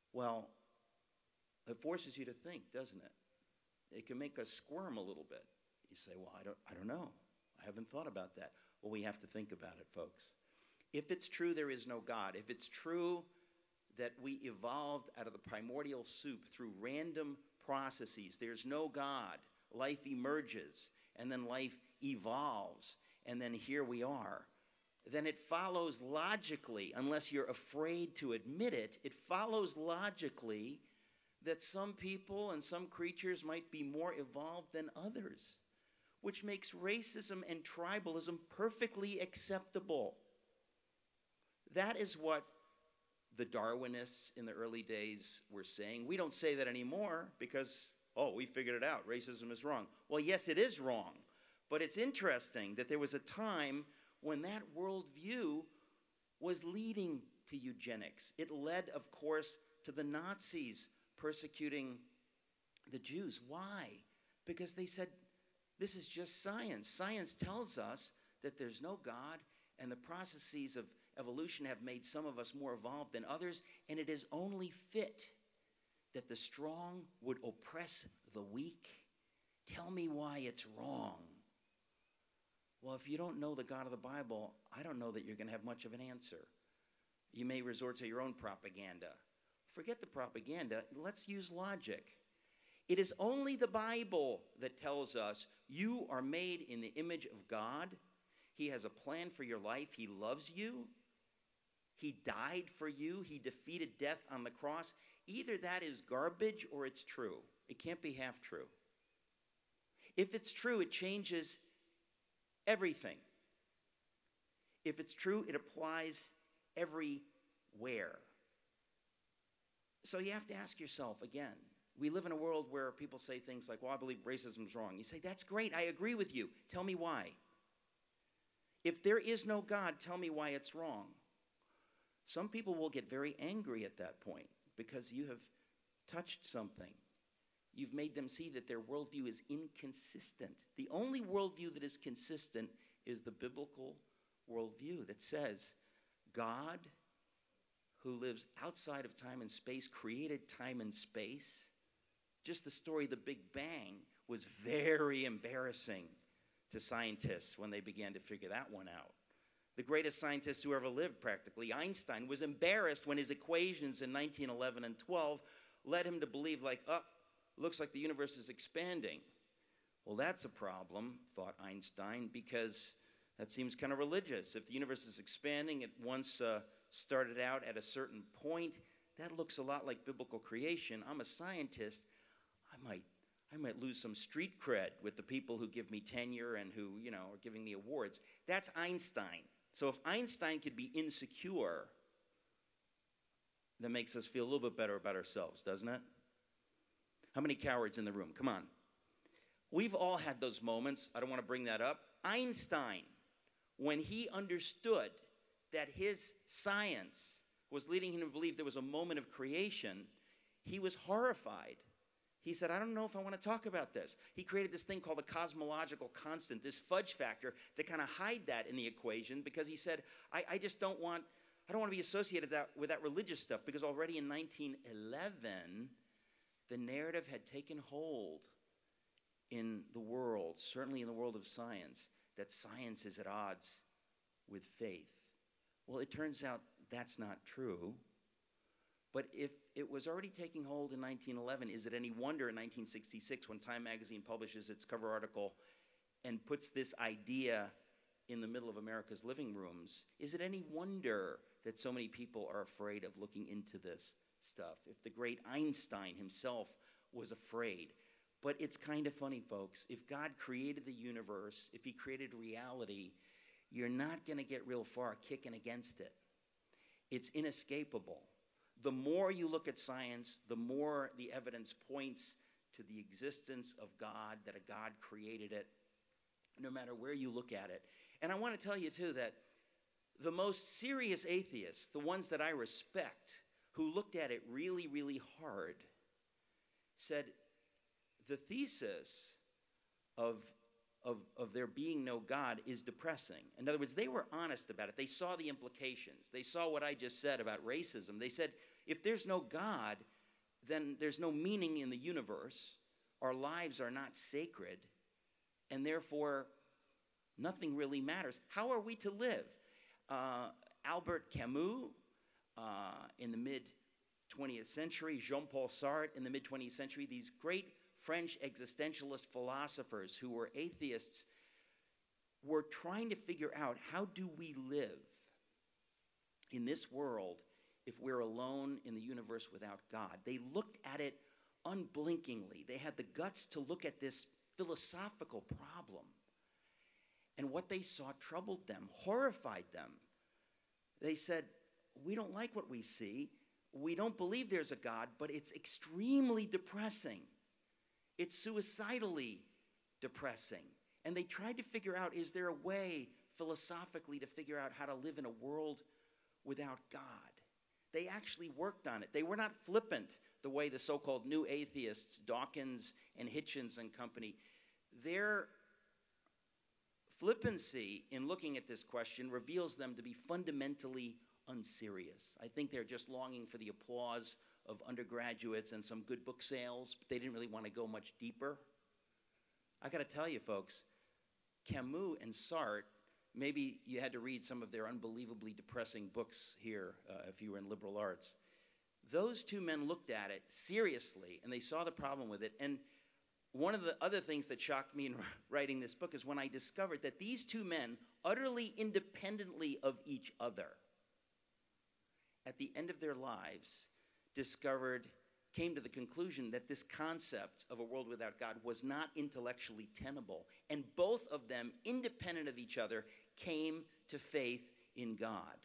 Well, it forces you to think, doesn't it? It can make us squirm a little bit. You say, well, I don't, I don't know. I haven't thought about that. Well, we have to think about it, folks. If it's true there is no God, if it's true that we evolved out of the primordial soup through random processes, there's no God, life emerges, and then life evolves, and then here we are, then it follows logically, unless you're afraid to admit it, it follows logically that some people and some creatures might be more evolved than others, which makes racism and tribalism perfectly acceptable. That is what the Darwinists in the early days were saying. We don't say that anymore because, oh, we figured it out. Racism is wrong. Well, yes, it is wrong. But it's interesting that there was a time when that worldview was leading to eugenics. It led, of course, to the Nazis persecuting the Jews. Why? Because they said, this is just science. Science tells us that there's no God, and the processes of evolution have made some of us more evolved than others, and it is only fit that the strong would oppress the weak. Tell me why it's wrong. Well, if you don't know the God of the Bible, I don't know that you're going to have much of an answer. You may resort to your own propaganda. Forget the propaganda. Let's use logic. It is only the Bible that tells us you are made in the image of God. He has a plan for your life. He loves you. He died for you. He defeated death on the cross. Either that is garbage or it's true. It can't be half true. If it's true, it changes everything. If it's true, it applies everywhere. So you have to ask yourself again, we live in a world where people say things like, well, I believe racism is wrong. You say, that's great. I agree with you. Tell me why. If there is no God, tell me why it's wrong. Some people will get very angry at that point because you have touched something. You've made them see that their worldview is inconsistent. The only worldview that is consistent is the biblical worldview that says God, who lives outside of time and space, created time and space. Just the story of the Big Bang was very embarrassing to scientists when they began to figure that one out. The greatest scientist who ever lived, practically, Einstein, was embarrassed when his equations in nineteen eleven and twelve led him to believe, like, oh, looks like the universe is expanding. Well, that's a problem, thought Einstein, because that seems kind of religious. If the universe is expanding, it once uh, started out at a certain point. That looks a lot like biblical creation. I'm a scientist. I might, I might lose some street cred with the people who give me tenure and who, you know, are giving me awards. That's Einstein. So if Einstein could be insecure, that makes us feel a little bit better about ourselves, doesn't it? How many cowards in the room? Come on. We've all had those moments. I don't want to bring that up. Einstein, when he understood that his science was leading him to believe there was a moment of creation, he was horrified. He said, I don't know if I want to talk about this. He created this thing called the cosmological constant, this fudge factor, to kind of hide that in the equation because he said, I, I just don't want, I don't want to be associated that, with that religious stuff, because already in nineteen eleven, the narrative had taken hold in the world, certainly in the world of science, that science is at odds with faith. Well, it turns out that's not true. But if it was already taking hold in nineteen eleven, is it any wonder in nineteen sixty-six when Time magazine publishes its cover article and puts this idea in the middle of America's living rooms, is it any wonder that so many people are afraid of looking into this stuff? If the great Einstein himself was afraid. But it's kind of funny, folks. If God created the universe, if he created reality, you're not going to get real far kicking against it. It's inescapable. The more you look at science, the more the evidence points to the existence of God, that a God created it, no matter where you look at it. And I want to tell you, too, that the most serious atheists, the ones that I respect, who looked at it really, really hard, said the thesis of, of, of there being no God is depressing. In other words, they were honest about it. They saw the implications. They saw what I just said about racism. They said, If there's no God, then there's no meaning in the universe. Our lives are not sacred, and therefore nothing really matters. How are we to live? Uh, Albert Camus uh, in the mid-twentieth century, Jean-Paul Sartre in the mid-twentieth century, these great French existentialist philosophers who were atheists were trying to figure out, how do we live in this world if we're alone in the universe without God? They looked at it unblinkingly. They had the guts to look at this philosophical problem. And what they saw troubled them, horrified them. They said, we don't like what we see. We don't believe there's a God, but it's extremely depressing. It's suicidally depressing. And they tried to figure out, is there a way philosophically to figure out how to live in a world without God? They actually worked on it. They were not flippant the way the so-called new atheists, Dawkins and Hitchens and company. Their flippancy in looking at this question reveals them to be fundamentally unserious. I think they're just longing for the applause of undergraduates and some good book sales, but they didn't really want to go much deeper. I got to tell you, folks, Camus and Sartre, maybe you had to read some of their unbelievably depressing books here uh, if you were in liberal arts. Those two men looked at it seriously, and they saw the problem with it. And one of the other things that shocked me in writing this book is when I discovered that these two men, utterly independently of each other, at the end of their lives, discovered, came to the conclusion that this concept of a world without God was not intellectually tenable. And both of them, independent of each other, came to faith in God.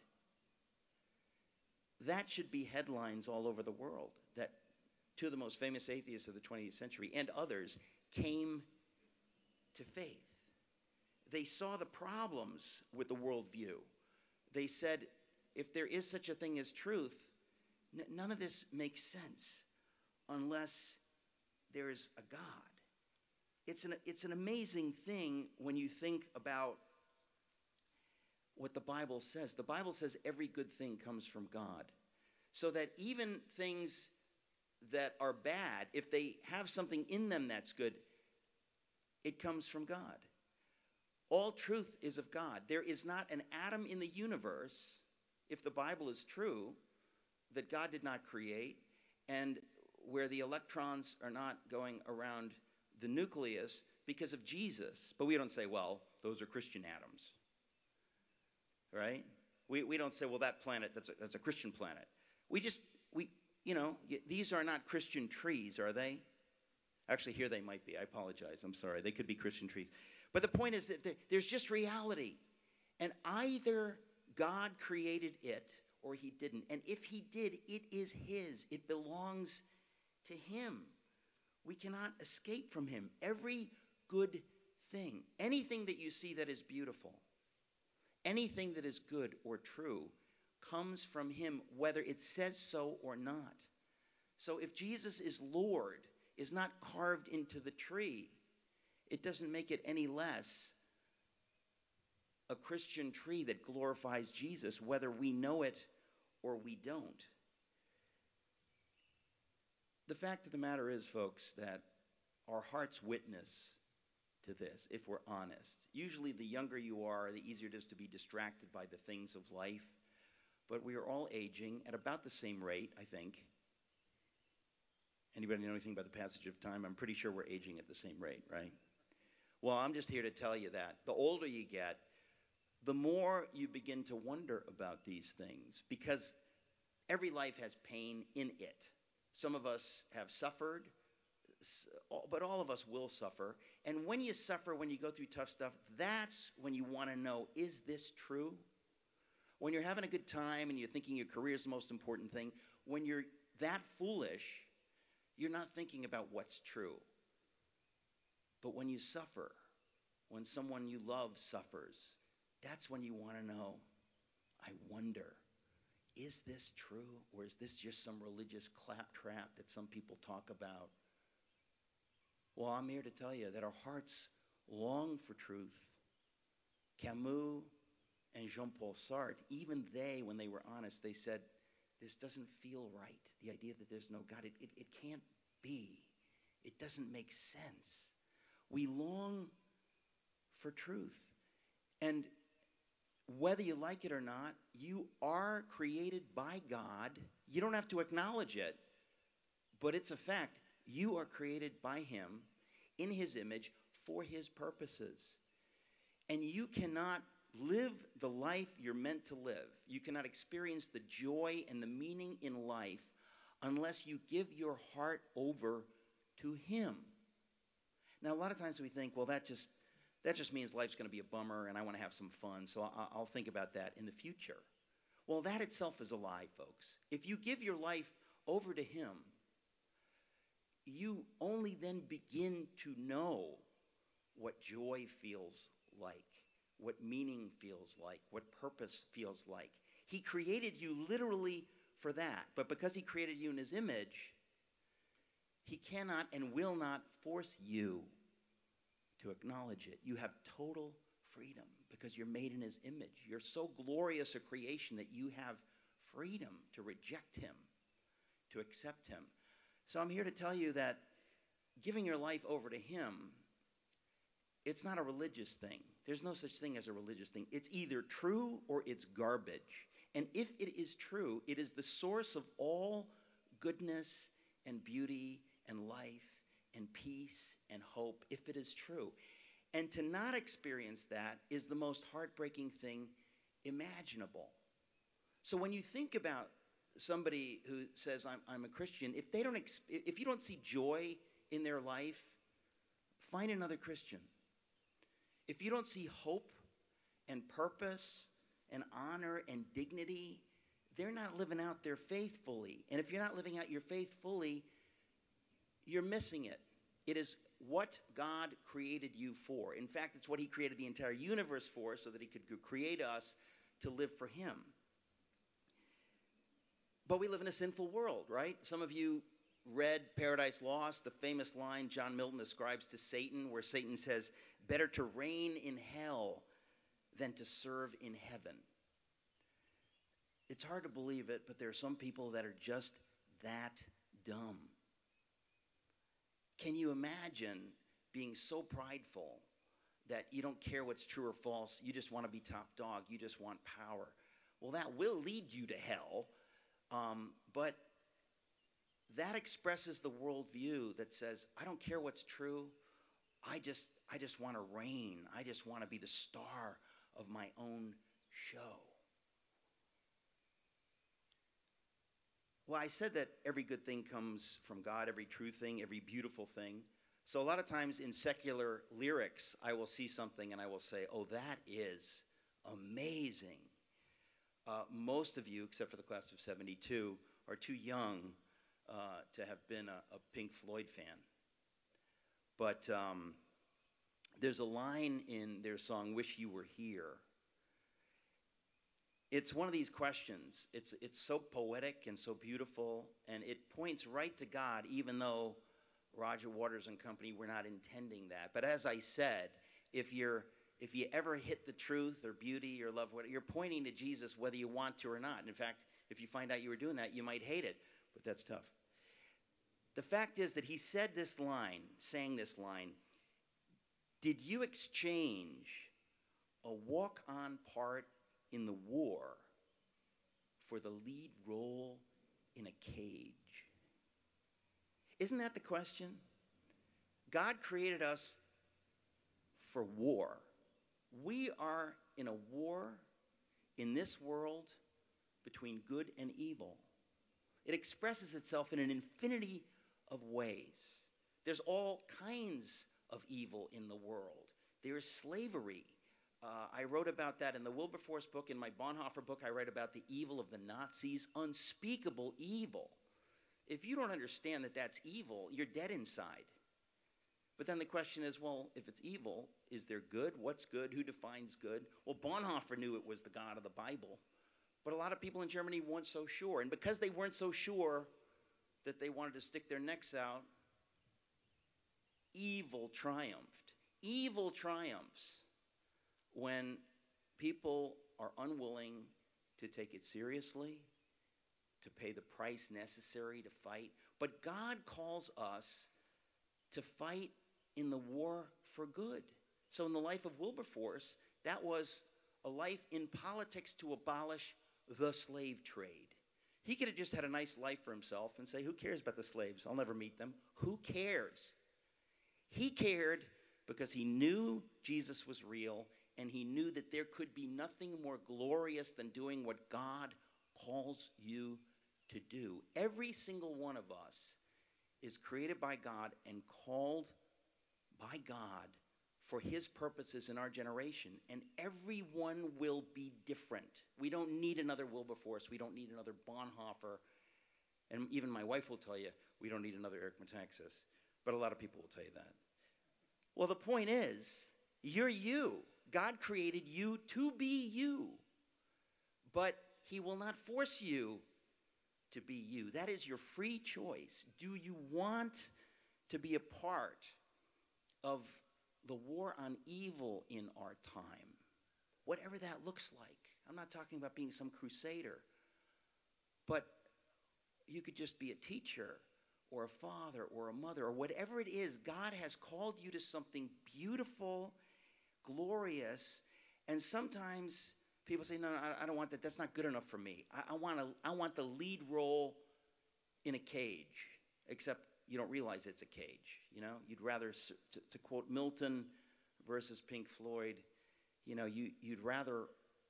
That should be headlines all over the world, that two of the most famous atheists of the twentieth century and others came to faith. They saw the problems with the worldview. They said, if there is such a thing as truth, n- none of this makes sense unless there is a God. It's an, it's an amazing thing when you think about what the Bible says. The Bible says every good thing comes from God. So that even things that are bad, if they have something in them that's good, it comes from God. All truth is of God. There is not an atom in the universe, if the Bible is true, that God did not create, and where the electrons are not going around the nucleus because of Jesus. But we don't say, well, those are Christian atoms, right? We, we don't say, well, that planet, that's a, that's a Christian planet. We just, we, you know, these are not Christian trees, are they? Actually, here they might be. I apologize. I'm sorry. They could be Christian trees. But the point is that there's just reality. And either God created it or he didn't. And if he did, it is his. It belongs to him. We cannot escape from him. Every good thing, anything that you see that is beautiful, anything that is good or true, comes from him, whether it says so or not. So if Jesus is Lord, is not carved into the tree, it doesn't make it any less a Christian tree that glorifies Jesus, whether we know it or we don't. The fact of the matter is, folks, that our hearts witness to this, if we're honest. Usually the younger you are, the easier it is to be distracted by the things of life. But we are all aging at about the same rate, I think. Anybody know anything about the passage of time? I'm pretty sure we're aging at the same rate, right? Well, I'm just here to tell you that. The older you get, the more you begin to wonder about these things, because every life has pain in it. Some of us have suffered, but all of us will suffer. And when you suffer, when you go through tough stuff, that's when you want to know, is this true? When you're having a good time and you're thinking your career is the most important thing, when you're that foolish, you're not thinking about what's true. But when you suffer, when someone you love suffers, that's when you want to know, I wonder, is this true? Or is this just some religious claptrap that some people talk about? Well, I'm here to tell you that our hearts long for truth. Camus and Jean-Paul Sartre, even they, when they were honest, they said, this doesn't feel right. The idea that there's no God, it, it, it can't be. It doesn't make sense. We long for truth. And whether you like it or not, you are created by God. You don't have to acknowledge it, but it's a fact. You are created by him in his image for his purposes. And you cannot live the life you're meant to live. You cannot experience the joy and the meaning in life unless you give your heart over to him. Now, a lot of times we think, well, that just, that just means life's going to be a bummer and I want to have some fun, so I'll, I'll think about that in the future. Well, that itself is a lie, folks. If you give your life over to him, you only then begin to know what joy feels like, what meaning feels like, what purpose feels like. He created you literally for that, but because he created you in his image, he cannot and will not force you to acknowledge it. You have total freedom because you're made in his image. You're so glorious a creation that you have freedom to reject him, to accept him. So I'm here to tell you that giving your life over to him, it's not a religious thing. There's no such thing as a religious thing. It's either true or it's garbage. And if it is true, it is the source of all goodness and beauty and life and peace and hope, if it is true. And to not experience that is the most heartbreaking thing imaginable. So when you think about somebody who says, I'm, I'm a Christian, if, they don't ex- if you don't see joy in their life, find another Christian. If you don't see hope and purpose and honor and dignity, they're not living out their faith fully. And if you're not living out your faith fully, you're missing it. It is what God created you for. In fact, it's what he created the entire universe for, so that he could create us to live for him. But we live in a sinful world, right? Some of you read Paradise Lost, the famous line John Milton ascribes to Satan, where Satan says, better to reign in hell than to serve in heaven. It's hard to believe it, but there are some people that are just that dumb. Can you imagine being so prideful that you don't care what's true or false, you just want to be top dog, you just want power? Well, that will lead you to hell, um, but that expresses the worldview that says, I don't care what's true, I just, I just want to reign, I just want to be the star of my own show. Well, I said that every good thing comes from God, every true thing, every beautiful thing. So a lot of times in secular lyrics, I will see something and I will say, oh, that is amazing. Uh, most of you, except for the class of seventy-two, are too young uh, to have been a, a Pink Floyd fan. But um, there's a line in their song, Wish You Were Here. It's one of these questions. It's, it's so poetic and so beautiful, and it points right to God, even though Roger Waters and company were not intending that. But as I said, if, you're, if you ever hit the truth or beauty or love, you're pointing to Jesus whether you want to or not. And in fact, if you find out you were doing that, you might hate it, but that's tough. The fact is that he said this line, sang this line, did you exchange a walk-on part in the war for the lead role in a cage? Isn't that the question? God created us for war. We are in a war in this world between good and evil. It expresses itself in an infinity of ways. There's all kinds of evil in the world. There is slavery. Uh, I wrote about that in the Wilberforce book. In my Bonhoeffer book, I write about the evil of the Nazis, unspeakable evil. If you don't understand that that's evil, you're dead inside. But then the question is, well, if it's evil, is there good? What's good? Who defines good? Well, Bonhoeffer knew it was the God of the Bible. But a lot of people in Germany weren't so sure. And because they weren't so sure that they wanted to stick their necks out, evil triumphed. Evil triumphs when people are unwilling to take it seriously, to pay the price necessary to fight. But God calls us to fight in the war for good. So in the life of Wilberforce, that was a life in politics to abolish the slave trade. He could have just had a nice life for himself and say, who cares about the slaves? I'll never meet them. Who cares? He cared because he knew Jesus was real, and he knew that there could be nothing more glorious than doing what God calls you to do. Every single one of us is created by God and called by God for his purposes in our generation, and everyone will be different. We don't need another Wilberforce. We don't need another Bonhoeffer. And even my wife will tell you, we don't need another Eric Metaxas. But a lot of people will tell you that. Well, the point is, you're you. God created you to be you. But he will not force you to be you. That is your free choice. Do you want to be a part of the war on evil in our time? Whatever that looks like. I'm not talking about being some crusader. But you could just be a teacher or a father or a mother or whatever it is. God has called you to something beautiful, glorious, and sometimes people say, no, no, I don't want that. That's not good enough for me. I, I, want a, I want the lead role in a cage, except you don't realize it's a cage. You know, you'd rather, to, to quote Milton versus Pink Floyd, you know, you, you'd rather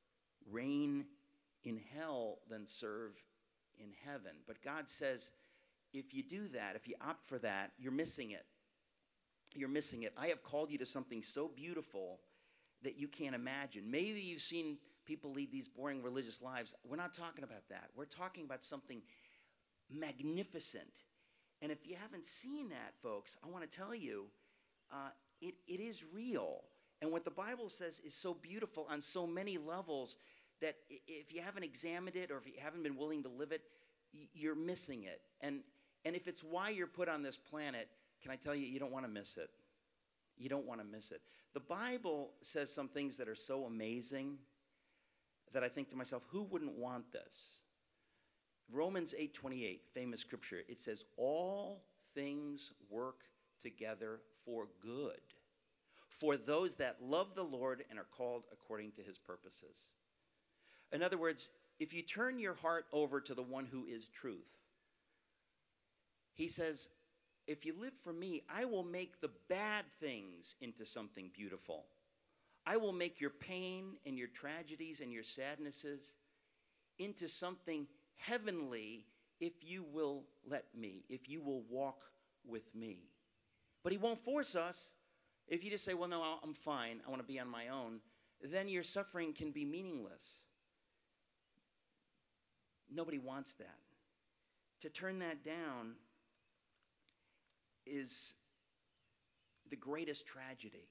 reign in hell than serve in heaven. But God says, if you do that, if you opt for that, you're missing it. You're missing it. I have called you to something so beautiful that you can't imagine. Maybe you've seen people lead these boring religious lives. We're not talking about that. We're talking about something magnificent. And if you haven't seen that, folks, I want to tell you, uh, it, it is real. And what the Bible says is so beautiful on so many levels that if you haven't examined it or if you haven't been willing to live it, you're missing it. And, and if it's why you're put on this planet, can I tell you, you don't want to miss it. You don't want to miss it. The Bible says some things that are so amazing that I think to myself, who wouldn't want this? Romans eight twenty-eight, famous scripture, it says, all things work together for good, for those that love the Lord and are called according to his purposes. In other words, if you turn your heart over to the one who is truth, he says, if you live for me, I will make the bad things into something beautiful. I will make your pain and your tragedies and your sadnesses into something heavenly if you will let me, if you will walk with me. But he won't force us. If you just say, well, no, I'm fine, I want to be on my own, then your suffering can be meaningless. Nobody wants that. To turn that down is the greatest tragedy.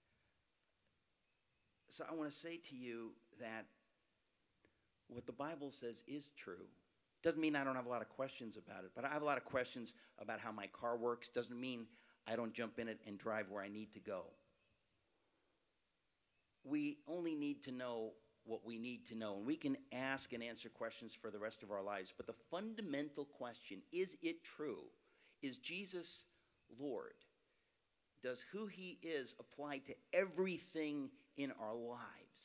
So I want to say to you that what the Bible says is true. Doesn't mean I don't have a lot of questions about it, but I have a lot of questions about how my car works. Doesn't mean I don't jump in it and drive where I need to go. We only need to know what we need to know, and we can ask and answer questions for the rest of our lives. But the fundamental question, is it true? Is Jesus Lord? Does who he is apply to everything in our lives?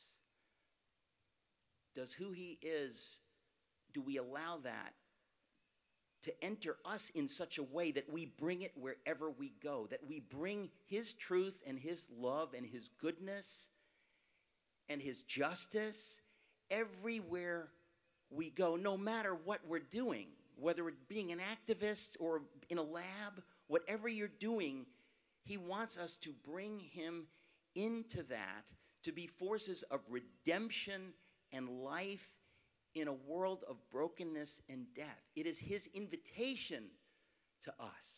Does who he is, do we allow that to enter us in such a way that we bring it wherever we go, that we bring his truth and his love and his goodness and his justice everywhere we go, no matter what we're doing, whether it's being an activist or in a lab, whatever you're doing, he wants us to bring him into that, to be forces of redemption and life in a world of brokenness and death. It is his invitation to us.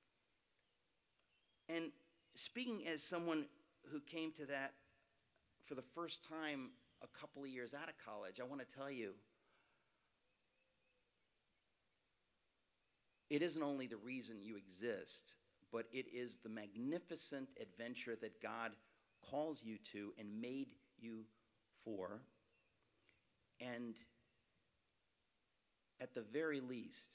And speaking as someone who came to that for the first time a couple of years out of college, I want to tell you, it isn't only the reason you exist, but it is the magnificent adventure that God calls you to and made you for. And at the very least,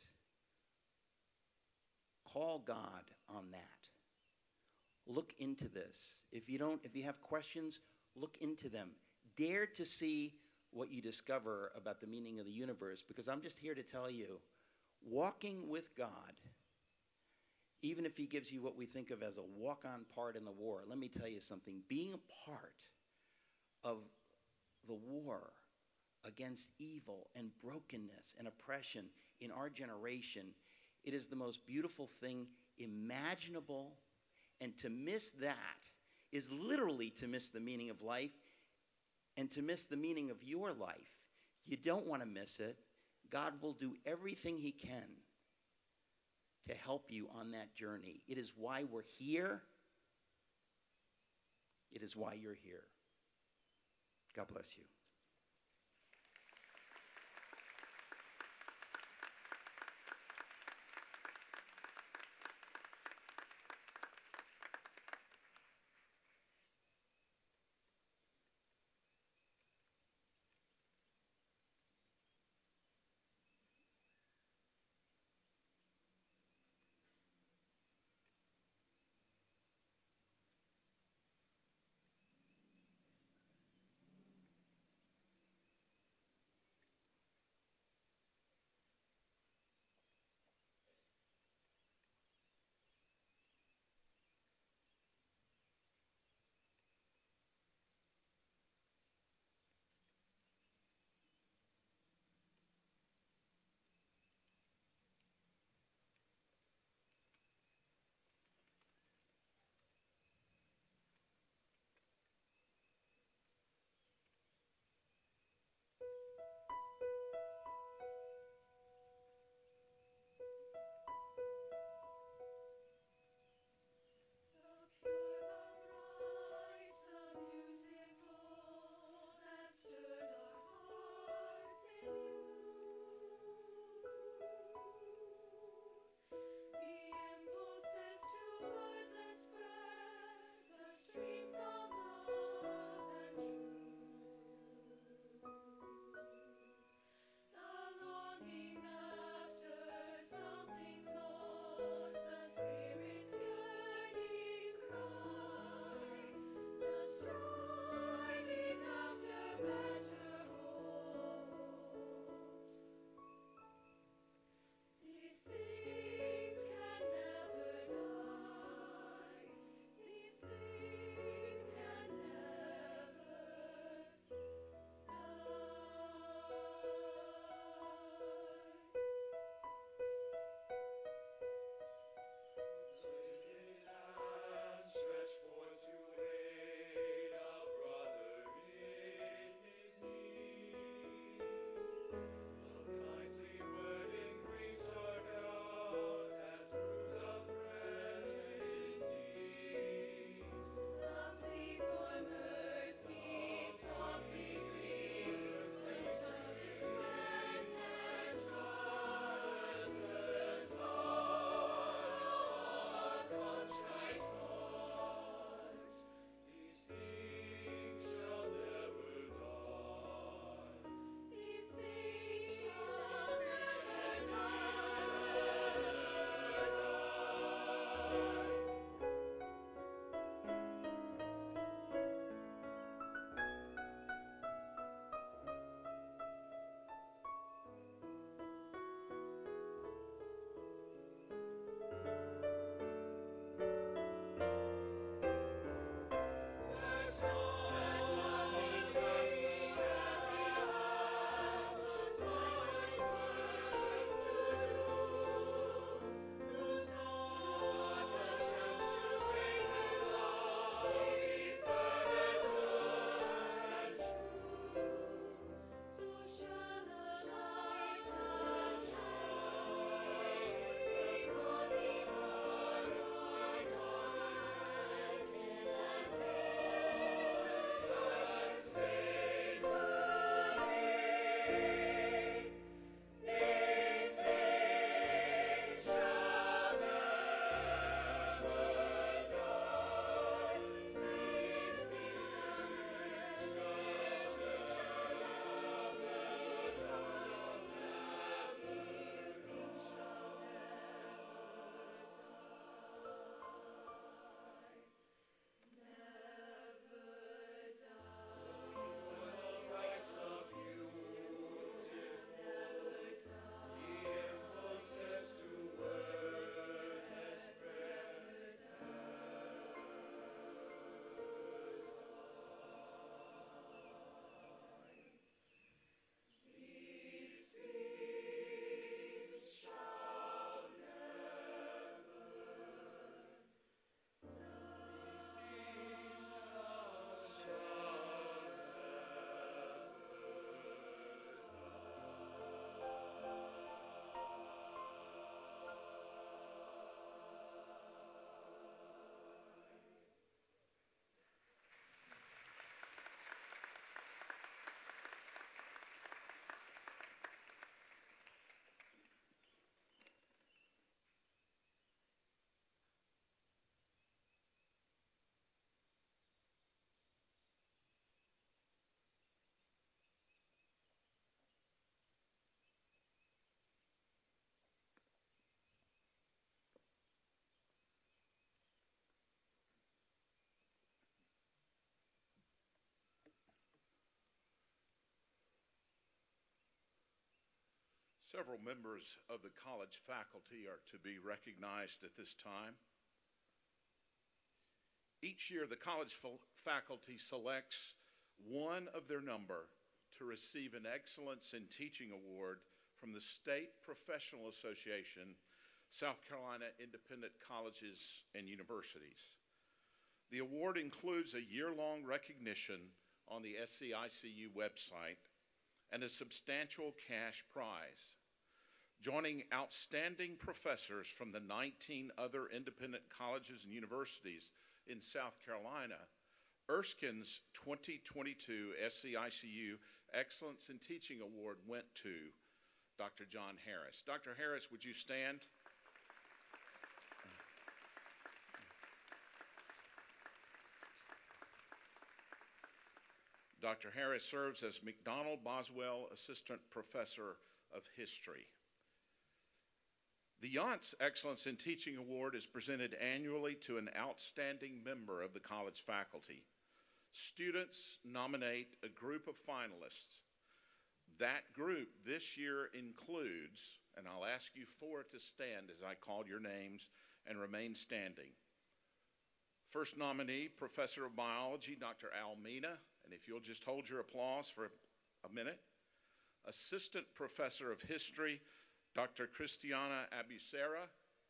call God on that. Look into this. If you don't, if you have questions, look into them. Dare to see what you discover about the meaning of the universe, because I'm just here to tell you, walking with God, even if he gives you what we think of as a walk-on part in the war, let me tell you something. Being a part of the war against evil and brokenness and oppression in our generation, it is the most beautiful thing imaginable. And to miss that is literally to miss the meaning of life and to miss the meaning of your life. You don't want to miss it. God will do everything he can to help you on that journey. It is why we're here. It is why you're here. God bless you. Several members of the college faculty are to be recognized at this time. Each year, the college faculty selects one of their number to receive an Excellence in Teaching Award from the State Professional Association, South Carolina Independent Colleges and Universities. The award includes a year-long recognition on the S C I C U website and a substantial cash prize. Joining outstanding professors from the nineteen other independent colleges and universities in South Carolina, Erskine's twenty twenty-two S C I C U Excellence in Teaching Award went to Doctor John Harris. Doctor Harris, would you stand? Doctor Harris serves as McDonald Boswell Assistant Professor of History. The Yonts Excellence in Teaching Award is presented annually to an outstanding member of the college faculty. Students nominate a group of finalists. That group this year includes, and I'll ask you four to stand as I call your names and remain standing. First nominee, Professor of Biology, Doctor Al Mina, and if you'll just hold your applause for a minute. Assistant Professor of History, Doctor Christiana Abusera.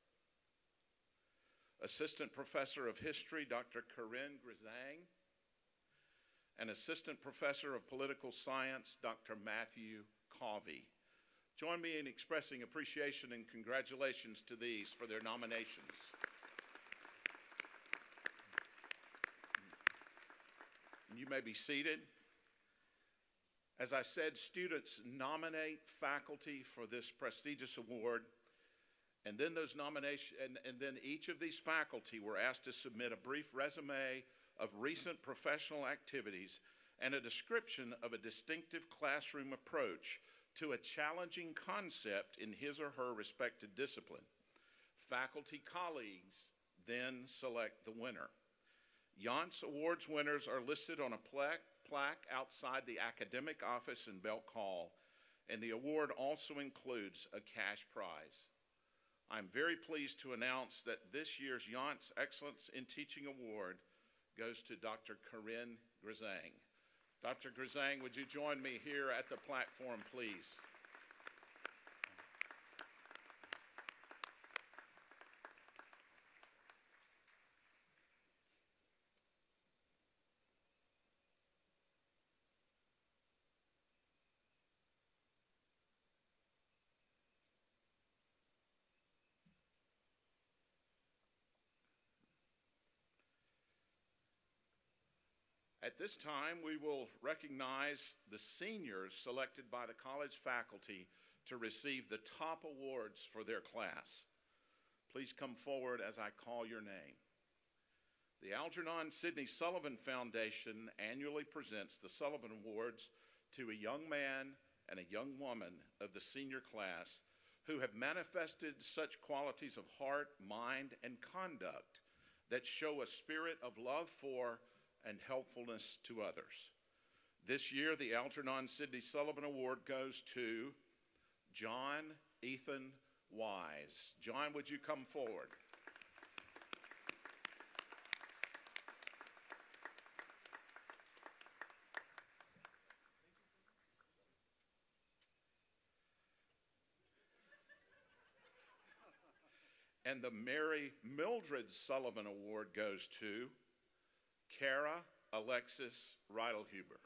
Assistant Professor of History, Doctor Corinne Grisang. And Assistant Professor of Political Science, Doctor Matthew Covey. Join me in expressing appreciation and congratulations to these for their nominations. You may be seated. As I said, students nominate faculty for this prestigious award, and then those nominations, and, and then each of these faculty were asked to submit a brief resume of recent professional activities and a description of a distinctive classroom approach to a challenging concept in his or her respected discipline. Faculty colleagues then select the winner. Yonts Awards winners are listed on a plaque, plaque outside the academic office in Belk Hall, and the award also includes a cash prize. I'm very pleased to announce that this year's Yonts Excellence in Teaching Award goes to Doctor Corinne Grisang. Doctor Grisang, would you join me here at the platform, please? At this time, we will recognize the seniors selected by the college faculty to receive the top awards for their class. Please come forward as I call your name. The Algernon Sidney Sullivan Foundation annually presents the Sullivan Awards to a young man and a young woman of the senior class who have manifested such qualities of heart, mind, and conduct that show a spirit of love for and helpfulness to others. This year, the Algernon Sidney Sullivan Award goes to John Ethan Wise. John, would you come forward? And the Mary Mildred Sullivan Award goes to Kara Alexis Reidelhuber.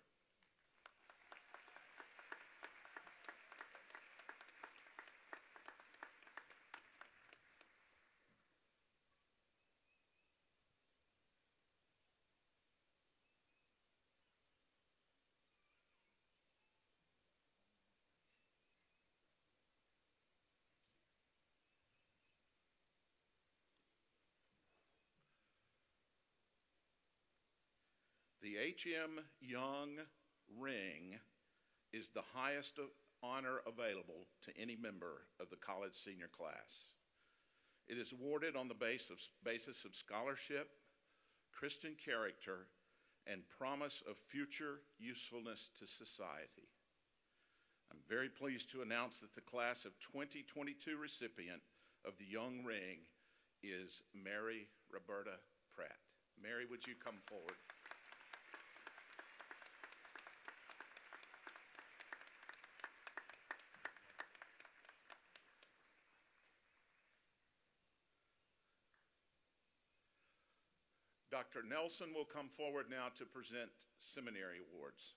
The H M Young Ring is the highest honor available to any member of the college senior class. It is awarded on the base of, basis of scholarship, Christian character, and promise of future usefulness to society. I'm very pleased to announce that the class of twenty twenty-two recipient of the Young Ring is Mary Roberta Pratt. Mary, would you come forward? Doctor Nelson will come forward now to present seminary awards.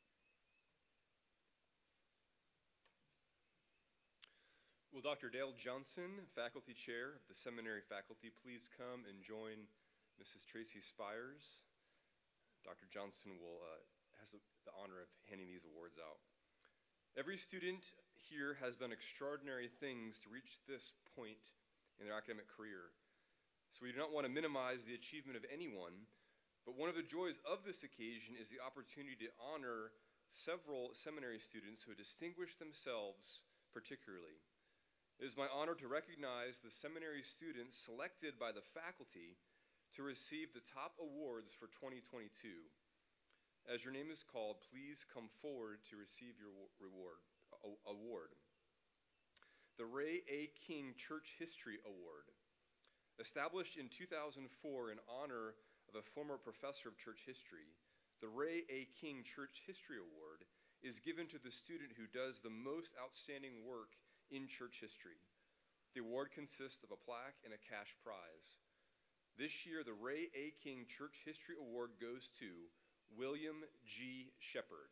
Will Doctor Dale Johnson, Faculty Chair of the Seminary Faculty, please come and join Missus Tracy Spires? Doctor Johnson will, uh, has the, the honor of handing these awards out. Every student here has done extraordinary things to reach this point in their academic career. So we do not want to minimize the achievement of anyone, but one of the joys of this occasion is the opportunity to honor several seminary students who distinguished themselves particularly. It is my honor to recognize the seminary students selected by the faculty to receive the top awards for twenty twenty-two. As your name is called, please come forward to receive your reward, award. The Ray A. King Church History Award. Established in two thousand four in honor of a former professor of church history, the Ray A. King Church History Award is given to the student who does the most outstanding work in church history. The award consists of a plaque and a cash prize. This year, the Ray A. King Church History Award goes to William G. Shepard.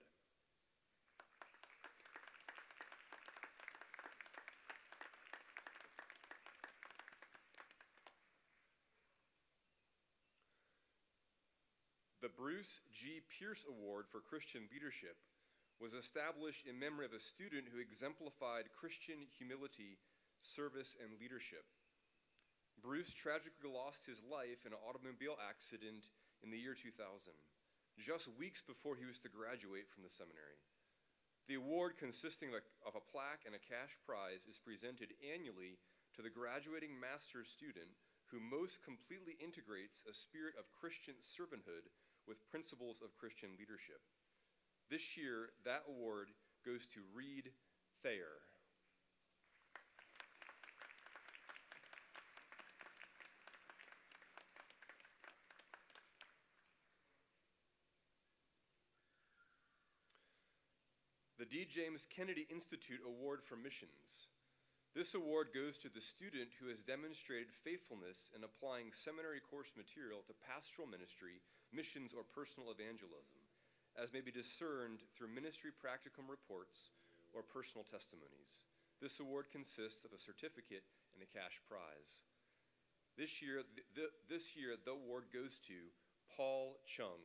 The Bruce G. Pierce Award for Christian Leadership was established in memory of a student who exemplified Christian humility, service, and leadership. Bruce tragically lost his life in an automobile accident in the year two thousand, just weeks before he was to graduate from the seminary. The award, consisting of a, of a plaque and a cash prize, is presented annually to the graduating master's student who most completely integrates a spirit of Christian servanthood with principles of Christian leadership. This year, that award goes to Reed Thayer. The D. James Kennedy Institute Award for Missions. This award goes to the student who has demonstrated faithfulness in applying seminary course material to pastoral ministry, missions, or personal evangelism, as may be discerned through ministry practicum reports or personal testimonies. This award consists of a certificate and a cash prize. This year, th th this year the award goes to Paul Chung.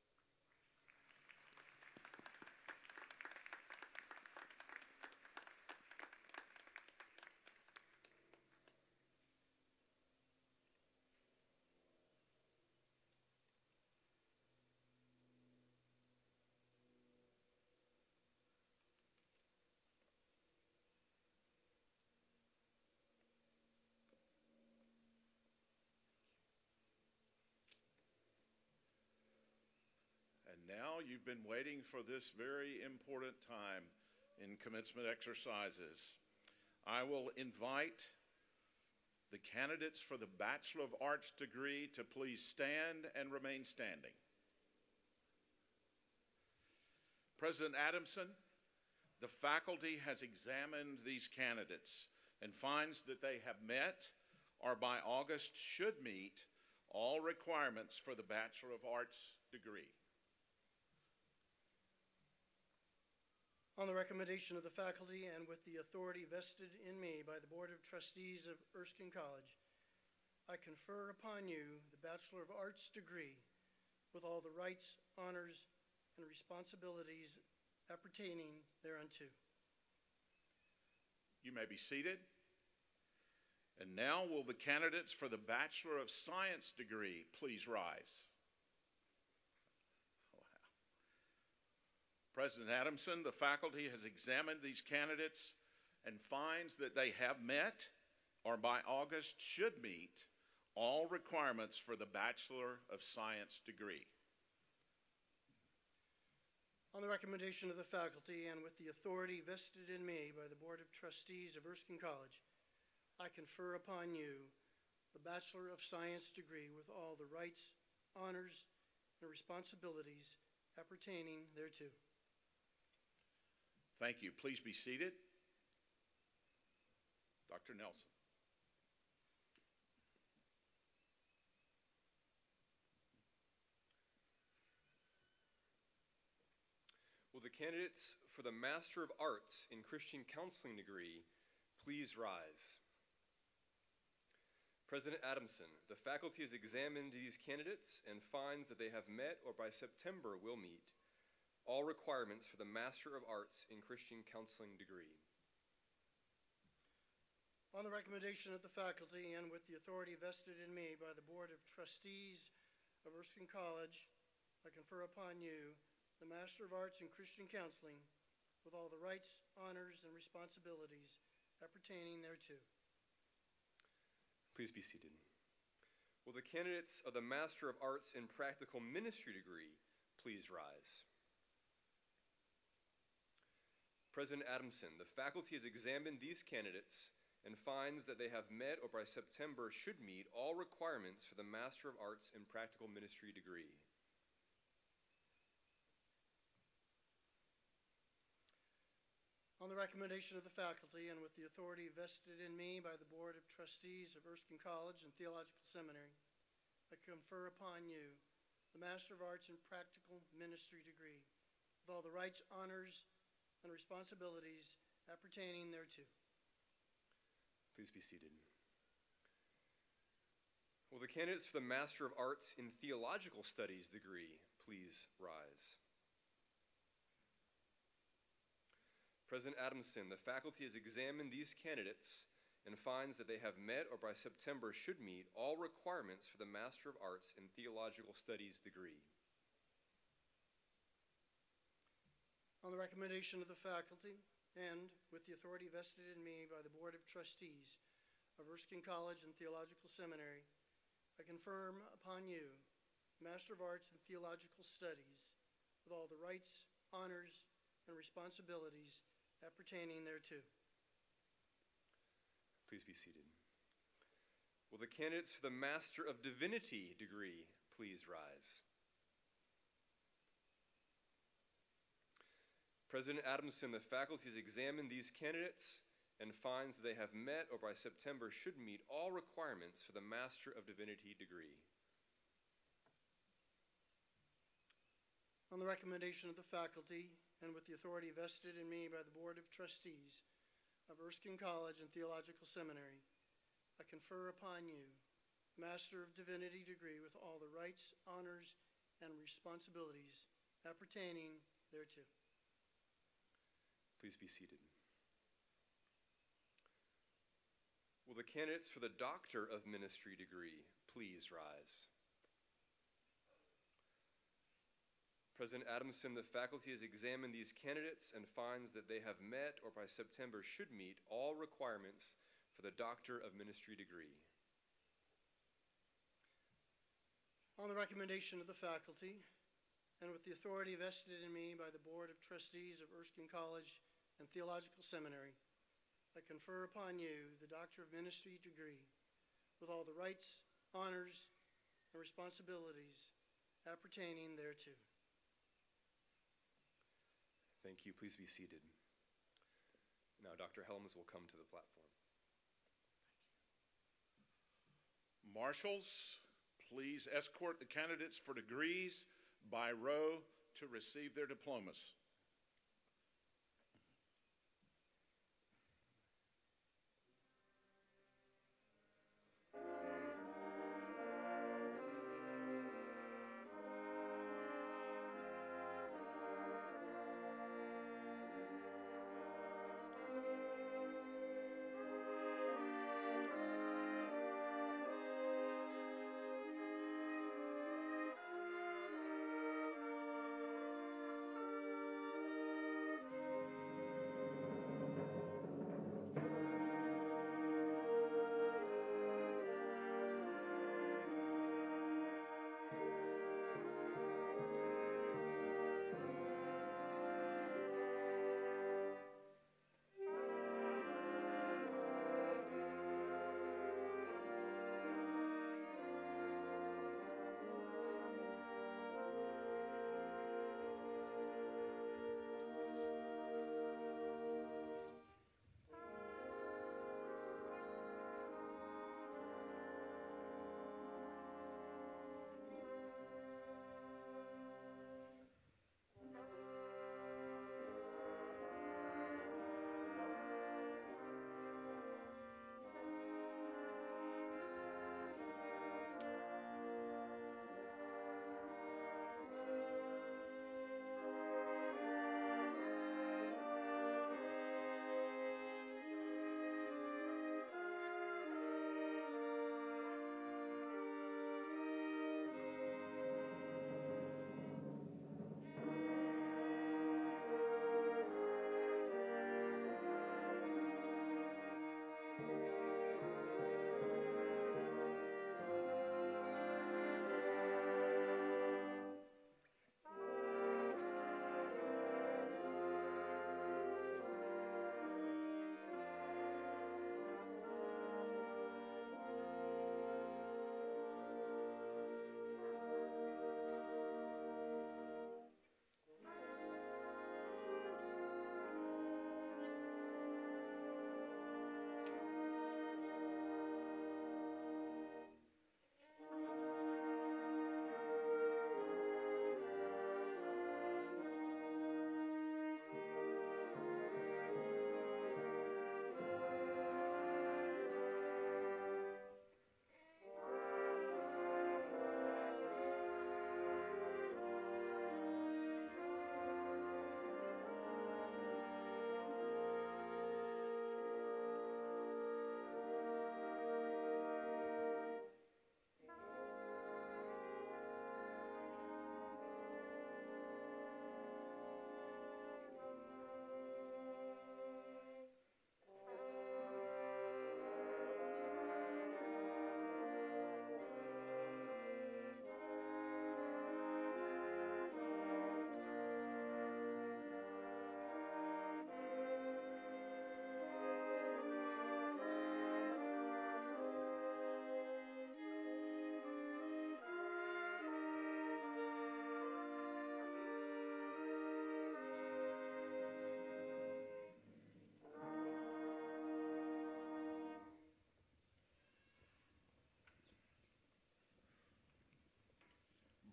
Now you've been waiting for this very important time in commencement exercises. I will invite the candidates for the Bachelor of Arts degree to please stand and remain standing. President Adamson, the faculty has examined these candidates and finds that they have met or by August should meet all requirements for the Bachelor of Arts degree. On the recommendation of the faculty and with the authority vested in me by the Board of Trustees of Erskine College, I confer upon you the Bachelor of Arts degree with all the rights, honors, and responsibilities appertaining thereunto. You may be seated. And now will the candidates for the Bachelor of Science degree please rise. President Adamson, the faculty has examined these candidates and finds that they have met or by August should meet all requirements for the Bachelor of Science degree. On the recommendation of the faculty and with the authority vested in me by the Board of Trustees of Erskine College, I confer upon you the Bachelor of Science degree with all the rights, honors, and responsibilities appertaining thereto. Thank you. Please be seated. Doctor Nelson. Will the candidates for the Master of Arts in Christian Counseling degree please rise? President Adamson, the faculty has examined these candidates and finds that they have met or by September will meet all requirements for the Master of Arts in Christian Counseling degree. On the recommendation of the faculty and with the authority vested in me by the Board of Trustees of Erskine College, I confer upon you the Master of Arts in Christian Counseling with all the rights, honors, and responsibilities appertaining thereto. Please be seated. Will the candidates of the Master of Arts in Practical Ministry degree please rise? President Adamson, the faculty has examined these candidates and finds that they have met or by September should meet all requirements for the Master of Arts in Practical Ministry degree. On the recommendation of the faculty and with the authority vested in me by the Board of Trustees of Erskine College and Theological Seminary, I confer upon you the Master of Arts in Practical Ministry degree with all the rights, honors, and responsibilities appertaining thereto. Please be seated. Will the candidates for the Master of Arts in Theological Studies degree please rise? President Adamson, the faculty has examined these candidates and finds that they have met or by September should meet all requirements for the Master of Arts in Theological Studies degree. On the recommendation of the faculty and with the authority vested in me by the Board of Trustees of Erskine College and Theological Seminary, I confirm upon you Master of Arts in Theological Studies with all the rights, honors, and responsibilities appertaining thereto. Please be seated. Will the candidates for the Master of Divinity degree please rise? President Adamson, the faculty has examined these candidates and finds that they have met or by September should meet all requirements for the Master of Divinity degree. On the recommendation of the faculty and with the authority vested in me by the Board of Trustees of Erskine College and Theological Seminary, I confer upon you Master of Divinity degree with all the rights, honors, and responsibilities appertaining thereto. Please be seated. Will the candidates for the Doctor of Ministry degree please rise? President Adamson, the faculty has examined these candidates and finds that they have met or by September should meet all requirements for the Doctor of Ministry degree. On the recommendation of the faculty and with the authority vested in me by the Board of Trustees of Erskine College and Theological Seminary, I confer upon you the Doctor of Ministry degree with all the rights, honors, and responsibilities appertaining thereto. Thank you. Please be seated. Now, Doctor Helms will come to the platform. Marshals, please escort the candidates for degrees by row to receive their diplomas.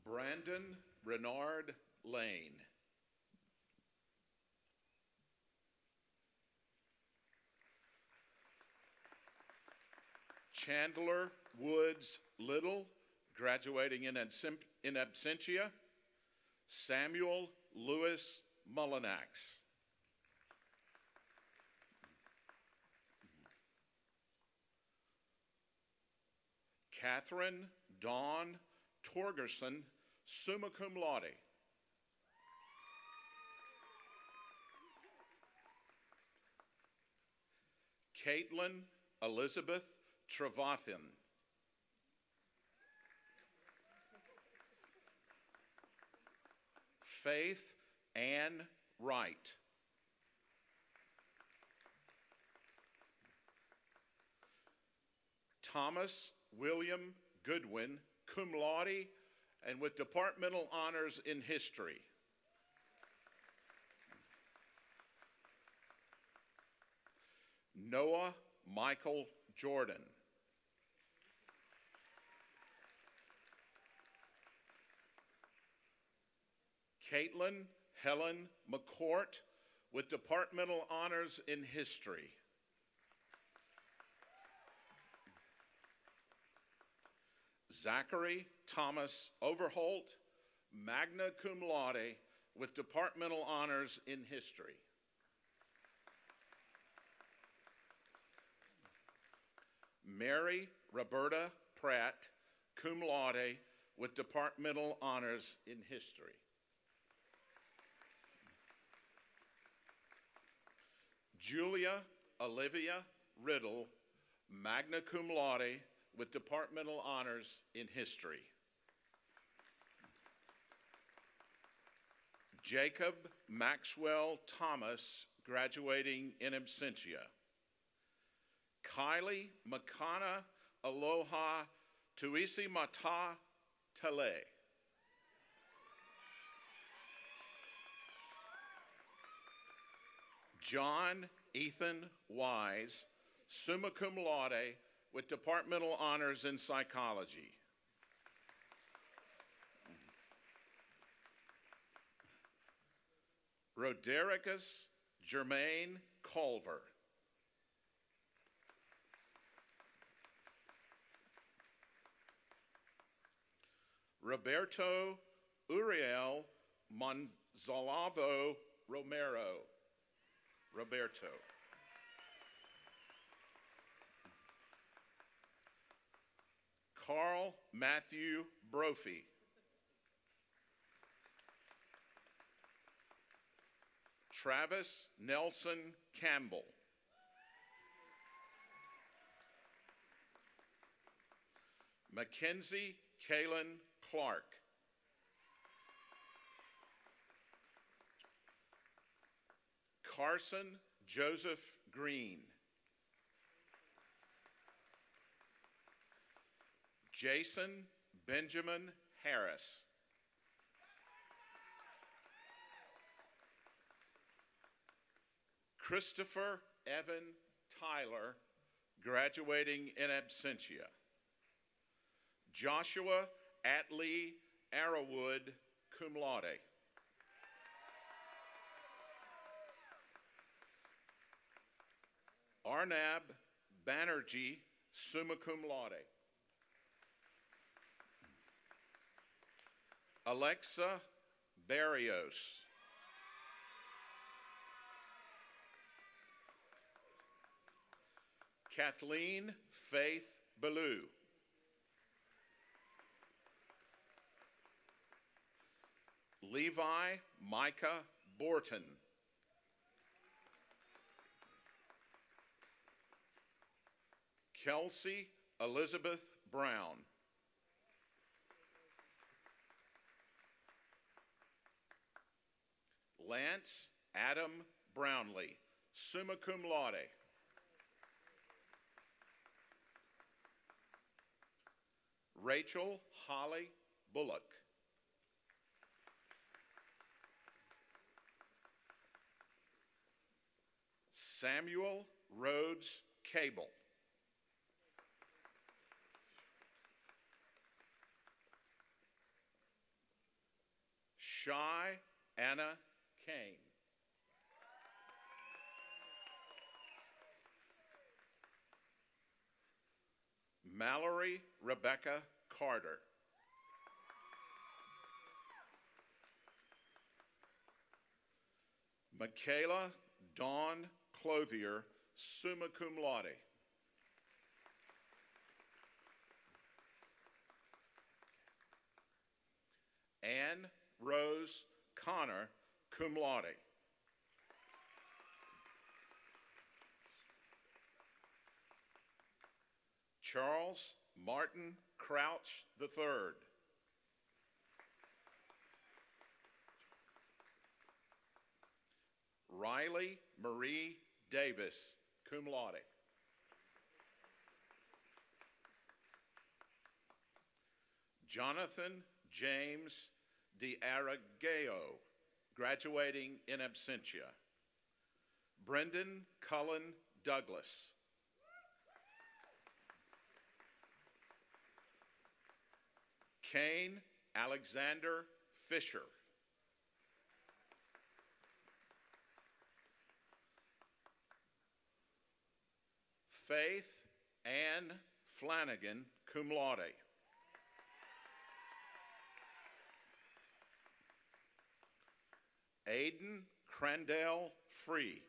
Brandon Renard Lane. Chandler Woods Little, graduating in, absen- in absentia. Samuel Lewis Mullinax. Catherine Dawn Torgerson, summa cum laude. Caitlin Elizabeth Travathin. Faith Ann Wright. Thomas William Goodwin, cum laude, and with departmental honors in history. Noah Michael Jordan. Caitlin Helen McCourt, with departmental honors in history. Zachary Thomas Overholt, magna cum laude, with departmental honors in history. Mary Roberta Pratt, cum laude, with departmental honors in history. Julia Olivia Riddle, magna cum laude, with departmental honors in history. Jacob Maxwell Thomas, graduating in absentia. Kylie Makana Aloha Tuisi Mata Tale. John Ethan Wise, summa cum laude, with departmental honors in psychology. Rodericus Germain Culver. Roberto Uriel Monzalvo Romero. Roberto. Carl Matthew Brophy. Travis Nelson Campbell. Mackenzie Kaylin Clark. Carson Joseph Green. Jason Benjamin Harris. Christopher Evan Tyler, graduating in absentia. Joshua Atlee Arrowwood, cum laude. Arnab Banerjee, summa cum laude. Alexa Barrios. Kathleen Faith Ballou. Levi Micah Borton. Kelsey Elizabeth Brown. Lance Adam Brownlee, summa cum laude. Rachel Holly Bullock. Samuel Rhodes Cable. Shy Anna Kane. Mallory Rebecca Carter. Michaela Dawn Clothier, summa cum laude. Anne Rose Connor, cum laude. Charles Martin Crouch the third. Riley Marie Davis, cum laude. Jonathan James de Aragao, graduating in absentia. Brendan Cullen Douglas. Kane Alexander Fisher. Faith Ann Flanagan, cum laude. Aiden Crandell Free.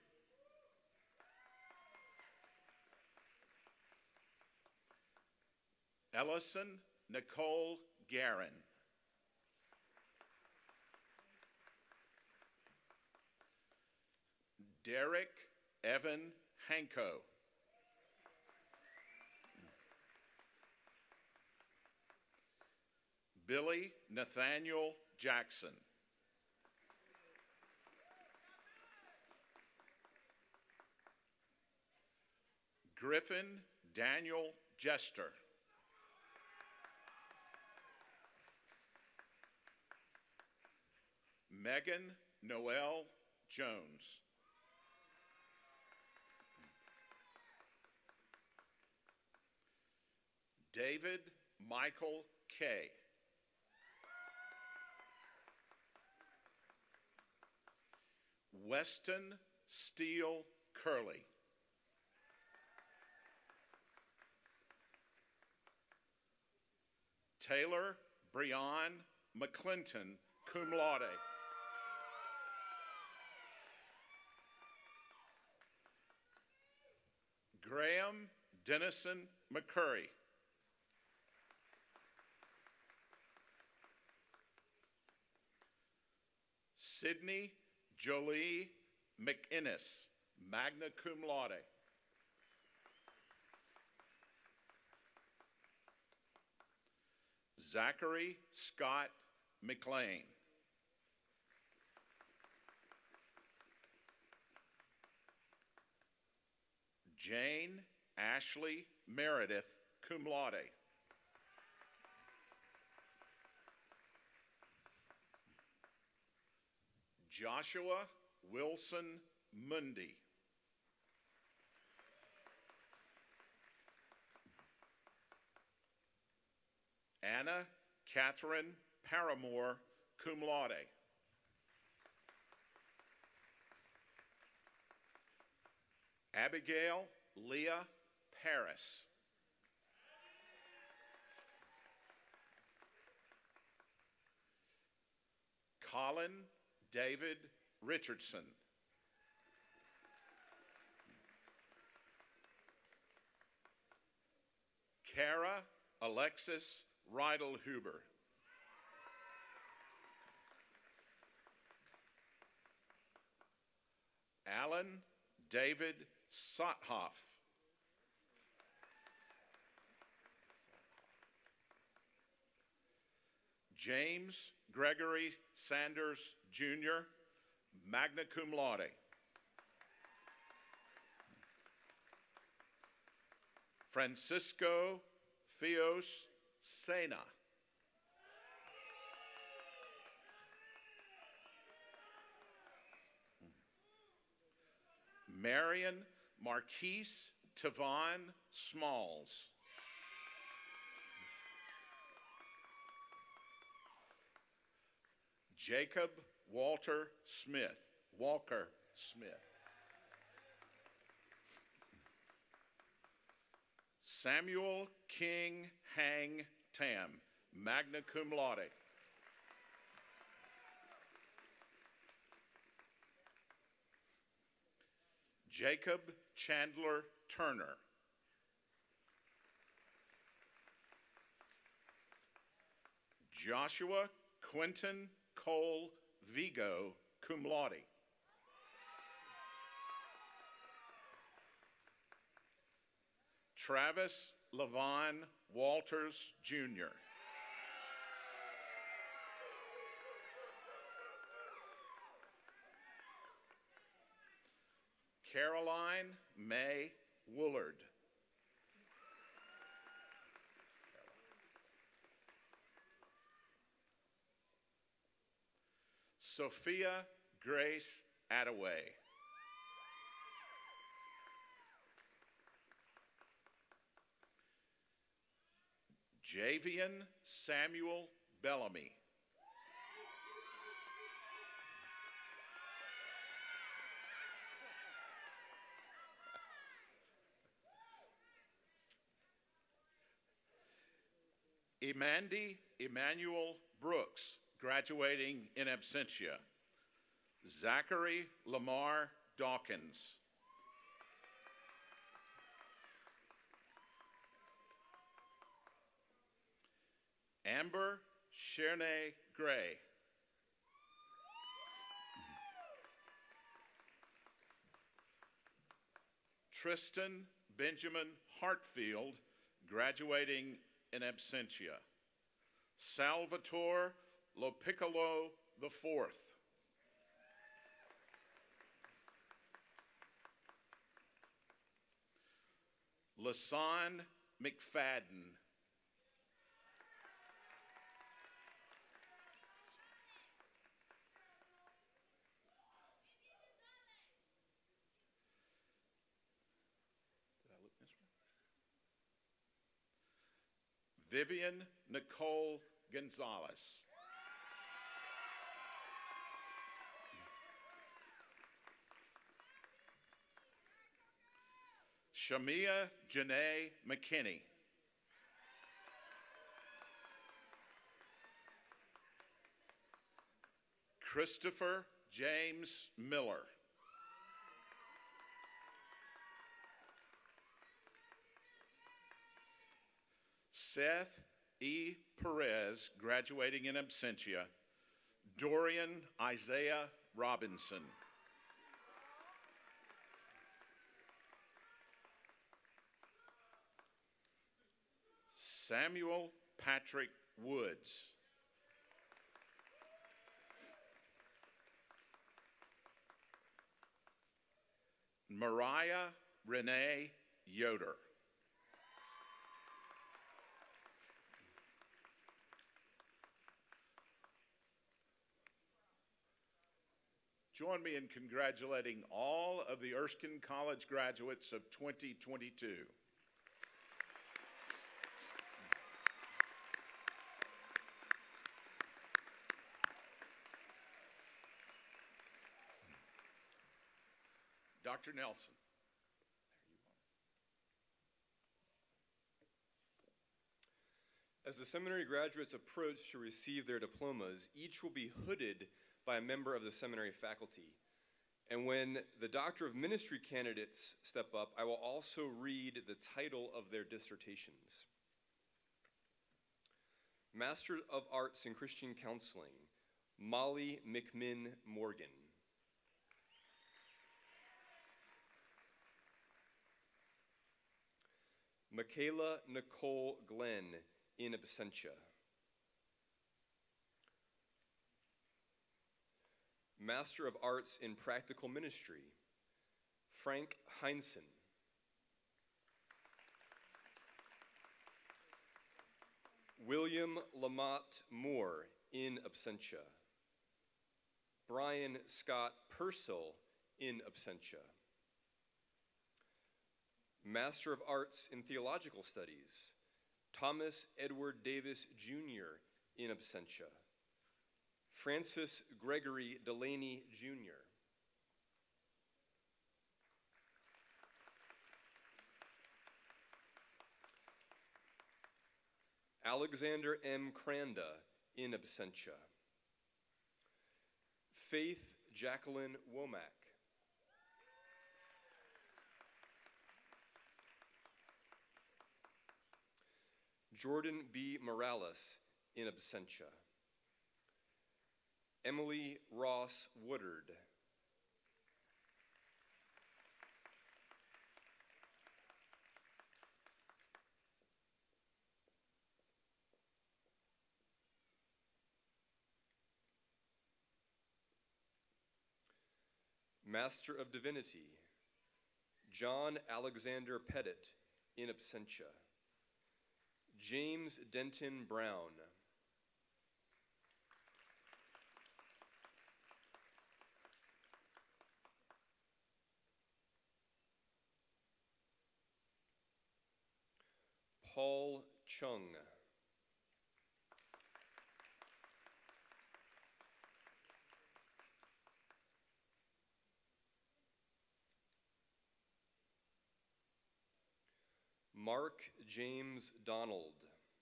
Ellison Nicole Guerin. Derek Evan Hanko. Billy Nathaniel Jackson. Griffin Daniel Jester. Megan Noel Jones. David Michael Kay. Weston Steele Curley. Taylor Breon McClinton, cum laude. Graham Dennison McCurry. Sydney Jolie McInnes, magna cum laude. Zachary Scott McLean. Jane Ashley Meredith, cum laude. Joshua Wilson Mundy. Anna Catherine Paramore, cum laude. Abigail Leah Paris. Colin David Richardson. Kara Alexis Reidelhuber. Alan David Sothoff. James Gregory Sanders, Junior, magna cum laude. Francisco Fios Sena. Marion Marquise Tavon Smalls. Jacob Walter Smith, Walker Smith. Samuel King Hang Tam, magna cum laude. Jacob Chandler Turner. Joshua Quentin Cole Vigo, cum laude. Travis Levon Walters, Junior Caroline May Woolard. Sophia Grace Attaway. Javian Samuel Bellamy. Emandy Emmanuel Brooks, graduating in absentia. Zachary Lamar Dawkins. Amber Shernay Gray. Tristan Benjamin Hartfield, graduating in absentia. Salvatore Lopiccolo the fourth. Lasan McFadden. Vivian Nicole Gonzalez. Shamia Janae McKinney. Christopher James Miller. Seth E. Perez, graduating in absentia. Dorian Isaiah Robinson. Samuel Patrick Woods. Mariah Renee Yoder. Join me in congratulating all of the Erskine College graduates of twenty twenty-two. Doctor Nelson. As the seminary graduates approach to receive their diplomas, each will be hooded by a member of the seminary faculty. And when the Doctor of Ministry candidates step up, I will also read the title of their dissertations. Master of Arts in Christian Counseling, Molly McMinn Morgan. Michaela Nicole Glenn, in absentia. Master of Arts in Practical Ministry, Frank Heinsohn. William Lamont Moore, in absentia. Brian Scott Purcell, in absentia. Master of Arts in Theological Studies, Thomas Edward Davis, Junior, in absentia. Francis Gregory Delaney, Junior Alexander M. Cranda, in absentia. Faith Jacqueline Womack. Jordan B. Morales, in absentia. Emily Ross Woodard. Master of Divinity, John Alexander Pettit, in absentia. James Denton Brown. Paul Chung. Mark James Donald.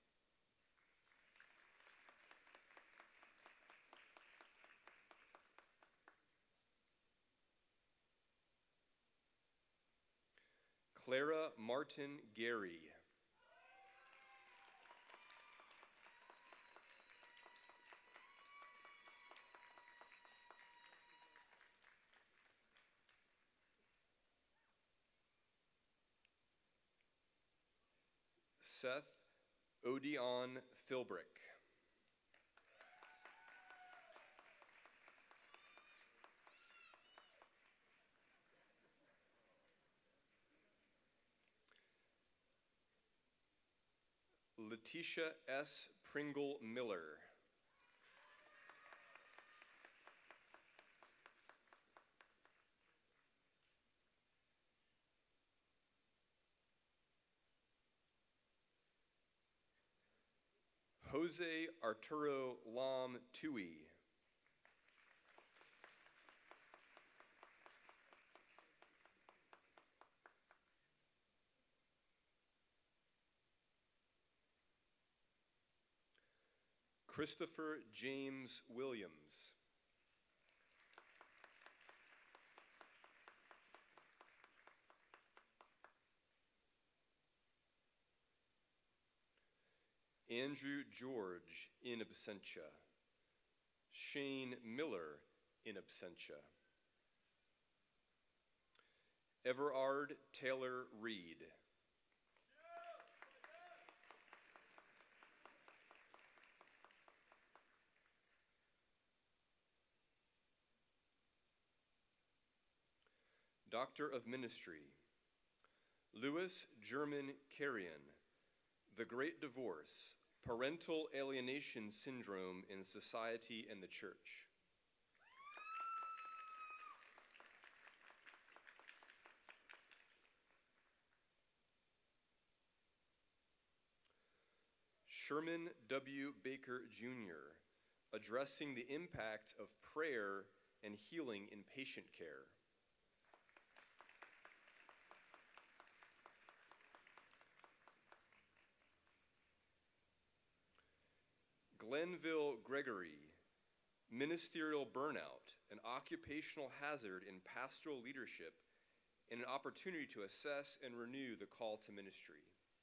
Clara Martin Gary. Seth Odion Philbrick. Letitia S. Pringle Miller. Jose Arturo Lam Tui. Christopher James Williams. Andrew George, in absentia. Shane Miller, in absentia. Everard Taylor Reed. Doctor of Ministry, Louis German Carrion, The Great Divorce, Parental Alienation Syndrome in Society and the Church. Sherman W. Baker, Junior, Addressing the Impact of Prayer and Healing in Patient Care. Glenville Gregory, Ministerial Burnout, an Occupational Hazard in Pastoral Leadership, and an Opportunity to Assess and Renew the Call to Ministry.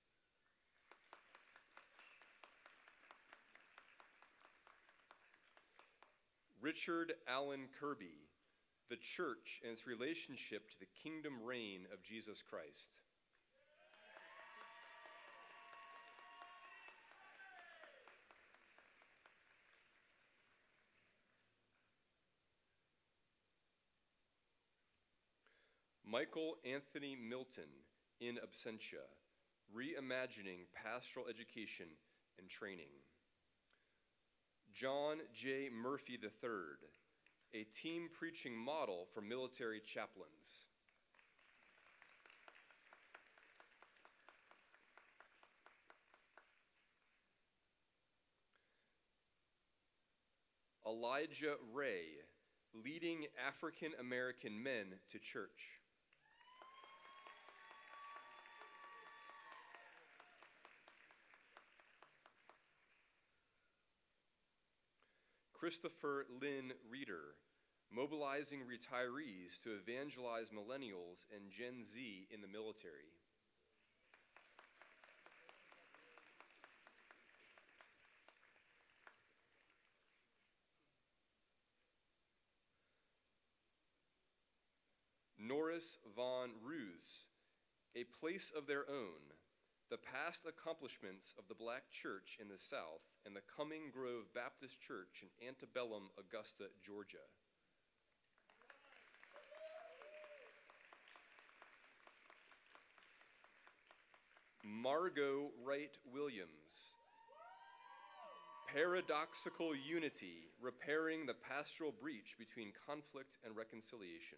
Richard Allen Kirby, The Church and its Relationship to the Kingdom Reign of Jesus Christ. Michael Anthony Milton, in absentia, Reimagining Pastoral Education and Training. John J. Murphy the third, a team preaching model for military chaplains. Elijah Ray, leading African American men to church. Christopher Lynn Reeder, mobilizing retirees to evangelize millennials and Gen Z in the military. Norris Von Roos, A Place of Their Own, the past accomplishments of the Black Church in the South and the Coming Grove Baptist Church in antebellum Augusta, Georgia. Margot Wright Williams, Paradoxical Unity, repairing the pastoral breach between conflict and reconciliation.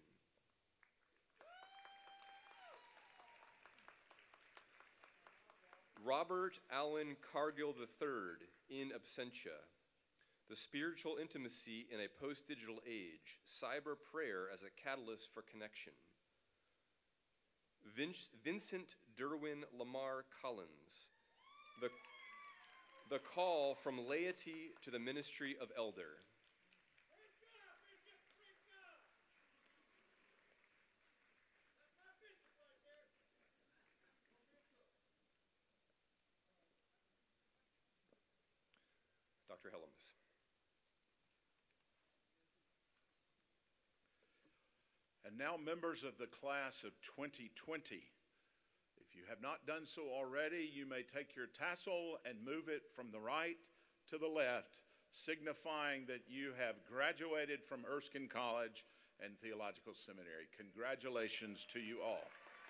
Robert Allen Cargill the third, In Absentia, the spiritual intimacy in a post-digital age, cyber prayer as a catalyst for connection. Vince, Vincent Derwin Lamar Collins, the, the call from laity to the ministry of elder. Doctor Helms. And now, members of the class of twenty twenty, if you have not done so already, you may take your tassel and move it from the right to the left, signifying that you have graduated from Erskine College and Theological Seminary. Congratulations to you all.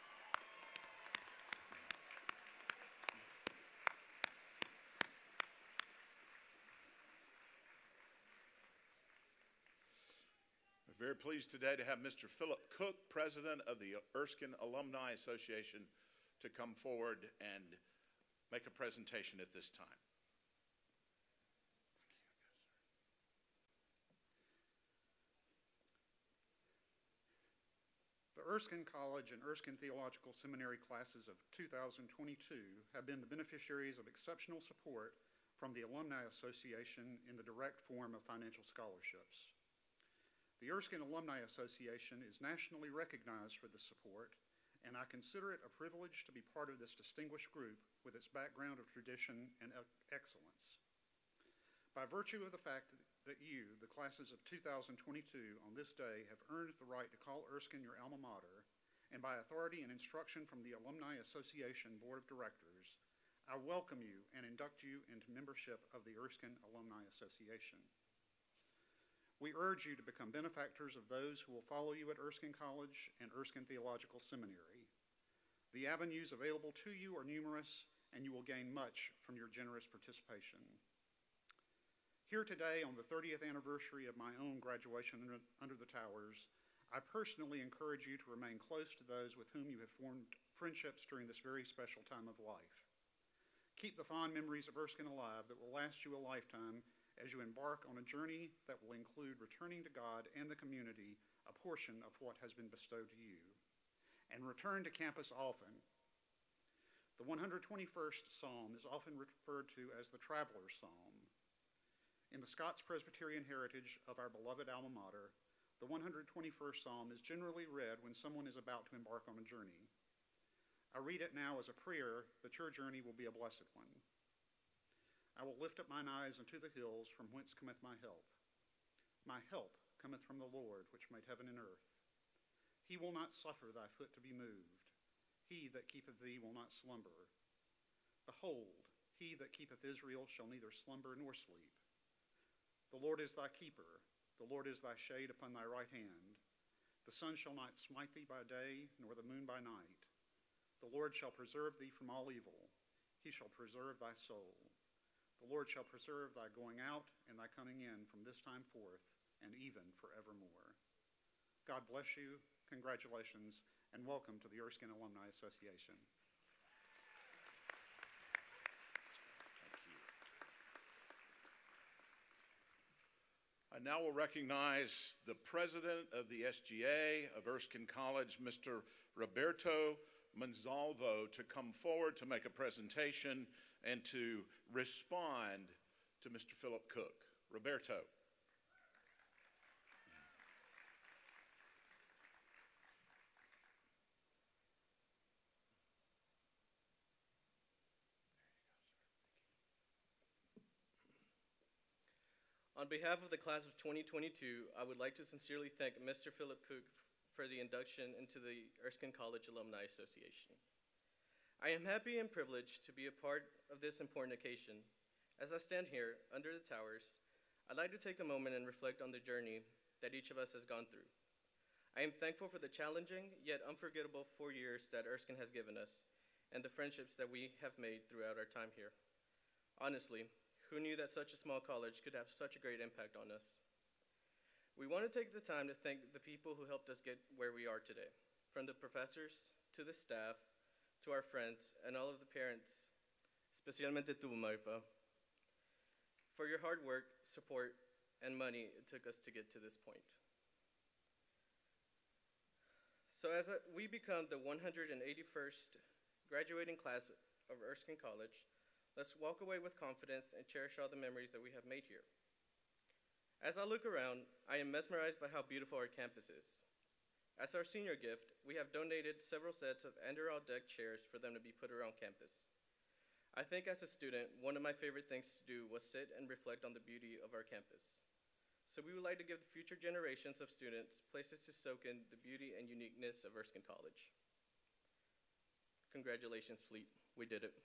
Very pleased today to have Mister Philip Cook, President of the Erskine Alumni Association, to come forward and make a presentation at this time. The Erskine College and Erskine Theological Seminary classes of two thousand twenty-two have been the beneficiaries of exceptional support from the Alumni Association in the direct form of financial scholarships. The Erskine Alumni Association is nationally recognized for this support, and I consider it a privilege to be part of this distinguished group with its background of tradition and excellence. By virtue of the fact that you, the classes of two thousand twenty-two, on this day have earned the right to call Erskine your alma mater, and by authority and instruction from the Alumni Association Board of Directors, I welcome you and induct you into membership of the Erskine Alumni Association. We urge you to become benefactors of those who will follow you at Erskine College and Erskine Theological Seminary. The avenues available to you are numerous, and you will gain much from your generous participation. Here today, on the thirtieth anniversary of my own graduation under, under the towers, I personally encourage you to remain close to those with whom you have formed friendships during this very special time of life. Keep the fond memories of Erskine alive that will last you a lifetime as you embark on a journey that will include returning to God and the community a portion of what has been bestowed to you. And return to campus often. The one hundred twenty-first Psalm is often referred to as the Traveler's Psalm. In the Scots Presbyterian heritage of our beloved alma mater, the one hundred twenty-first Psalm is generally read when someone is about to embark on a journey. I read it now as a prayer that your journey will be a blessed one. I will lift up mine eyes unto the hills, from whence cometh my help. My help cometh from the Lord, which made heaven and earth. He will not suffer thy foot to be moved. He that keepeth thee will not slumber. Behold, he that keepeth Israel shall neither slumber nor sleep. The Lord is thy keeper. The Lord is thy shade upon thy right hand. The sun shall not smite thee by day, nor the moon by night. The Lord shall preserve thee from all evil. He shall preserve thy soul. The Lord shall preserve thy going out and thy coming in from this time forth and even forevermore. God bless you, congratulations, and welcome to the Erskine Alumni Association. Thank you. I now will recognize the president of the S G A of Erskine College, Mister Roberto Monsalvo, to come forward to make a presentation and to respond to Mister Philip Cook. Roberto. On behalf of the class of twenty twenty-two, I would like to sincerely thank Mister Philip Cook for the induction into the Erskine College Alumni Association. I am happy and privileged to be a part of this important occasion. As I stand here under the towers, I'd like to take a moment and reflect on the journey that each of us has gone through. I am thankful for the challenging yet unforgettable four years that Erskine has given us and the friendships that we have made throughout our time here. Honestly, who knew that such a small college could have such a great impact on us? We want to take the time to thank the people who helped us get where we are today, from the professors to the staff to our friends and all of the parents, especialmente tú, Maripa, for your hard work, support, and money it took us to get to this point. So as a, we become the one hundred eighty-first graduating class of Erskine College, let's walk away with confidence and cherish all the memories that we have made here. As I look around, I am mesmerized by how beautiful our campus is. As our senior gift, we have donated several sets of Anduril deck chairs for them to be put around campus. I think as a student, one of my favorite things to do was sit and reflect on the beauty of our campus. So we would like to give future generations of students places to soak in the beauty and uniqueness of Erskine College. Congratulations, Fleet. We did it.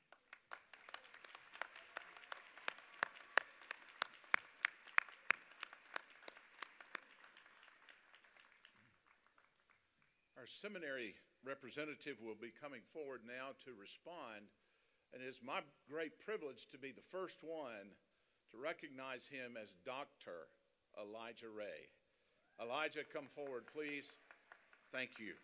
Our seminary representative will be coming forward now to respond, and it is my great privilege to be the first one to recognize him as Doctor Elijah Ray. Elijah, come forward, please. Thank you.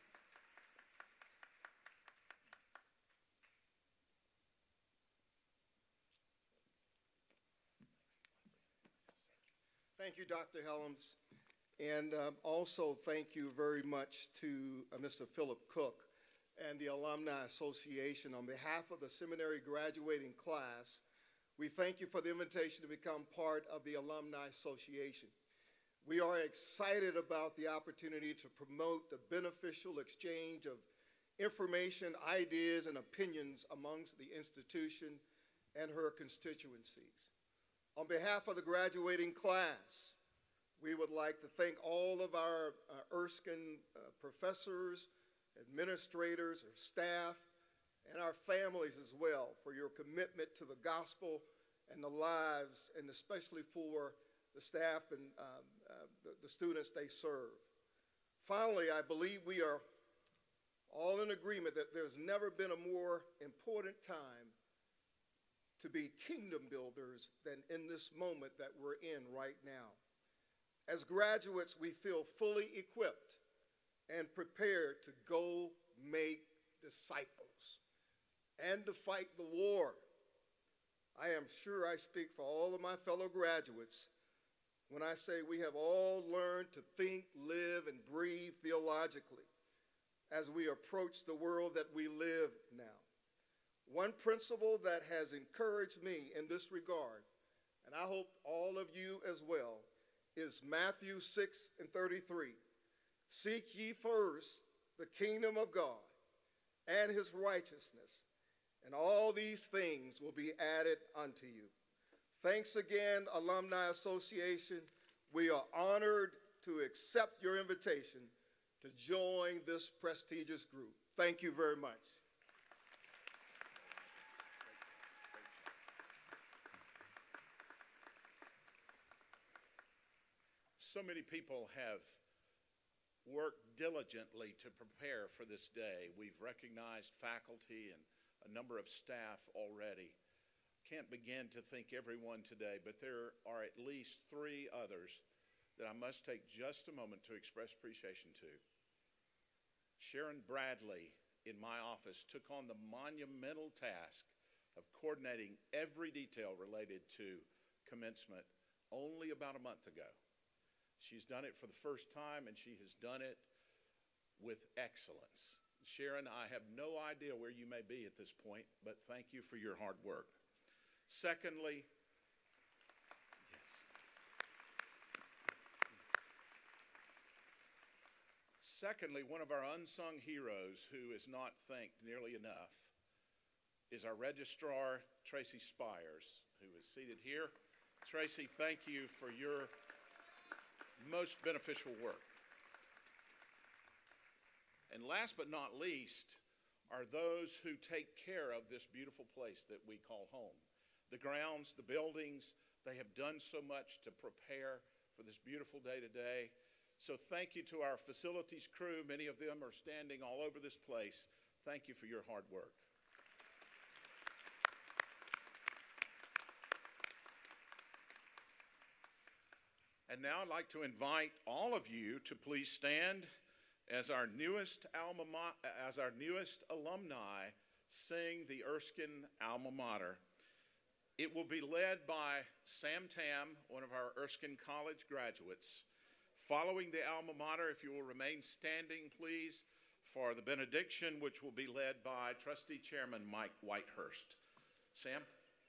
Thank you, Doctor Helms. And um, also thank you very much to uh, Mister Philip Cook and the Alumni Association. On behalf of the seminary graduating class, we thank you for the invitation to become part of the Alumni Association. We are excited about the opportunity to promote the beneficial exchange of information, ideas, and opinions amongst the institution and her constituencies. On behalf of the graduating class, we would like to thank all of our uh, Erskine uh, professors, administrators, our staff, and our families as well for your commitment to the gospel and the lives, and especially for the staff and um, uh, the, the students they serve. Finally, I believe we are all in agreement that there's never been a more important time to be kingdom builders than in this moment that we're in right now. As graduates, we feel fully equipped and prepared to go make disciples and to fight the war. I am sure I speak for all of my fellow graduates when I say we have all learned to think, live, and breathe theologically as we approach the world that we live now. One principle that has encouraged me in this regard, and I hope all of you as well, is Matthew six and thirty-three. Seek ye first the kingdom of God and his righteousness, and all these things will be added unto you. Thanks again, Alumni Association. We are honored to accept your invitation to join this prestigious group. Thank you very much. So many people have worked diligently to prepare for this day. We've recognized faculty and a number of staff already. Can't begin to thank everyone today, but there are at least three others that I must take just a moment to express appreciation to. Sharon Bradley in my office took on the monumental task of coordinating every detail related to commencement only about a month ago. She's done it for the first time, and she has done it with excellence. Sharon, I have no idea where you may be at this point, but thank you for your hard work. Secondly, yes. Secondly, one of our unsung heroes who is not thanked nearly enough is our registrar, Tracy Spires, who is seated here. Tracy, thank you for your most beneficial work. And last but not least are those who take care of this beautiful place that we call home. The grounds, the buildings, they have done so much to prepare for this beautiful day today. So thank you to our facilities crew. Many of them are standing all over this place. Thank you for your hard work. And now I'd like to invite all of you to please stand as our newest alma ma- as our newest alumni sing the Erskine alma mater. It will be led by Sam Tam, one of our Erskine College graduates. Following the alma mater, if you will remain standing, please, for the benediction, which will be led by Trustee Chairman Mike Whitehurst. Sam?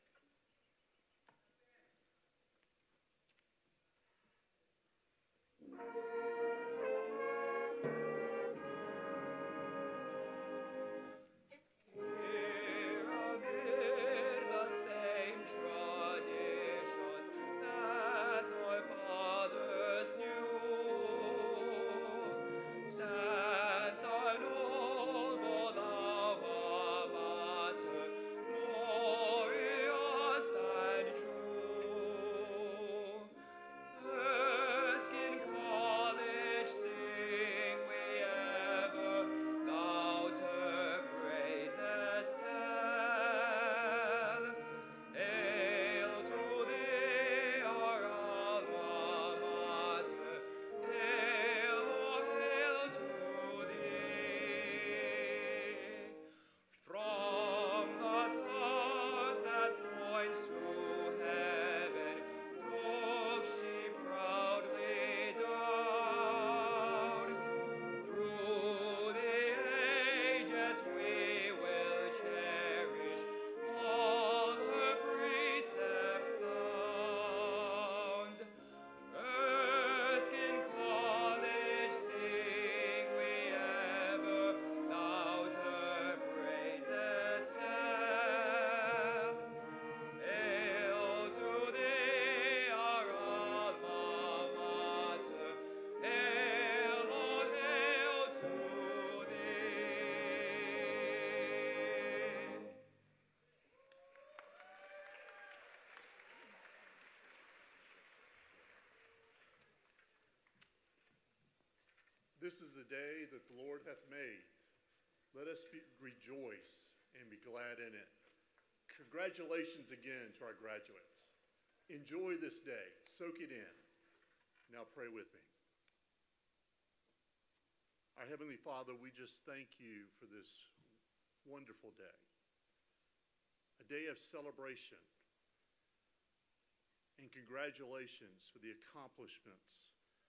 This is the day that the Lord hath made. Let us be, rejoice and be glad in it. Congratulations again to our graduates. Enjoy this day. Soak it in. Now pray with me. Our Heavenly Father, we just thank you for this wonderful day. A day of celebration and congratulations for the accomplishments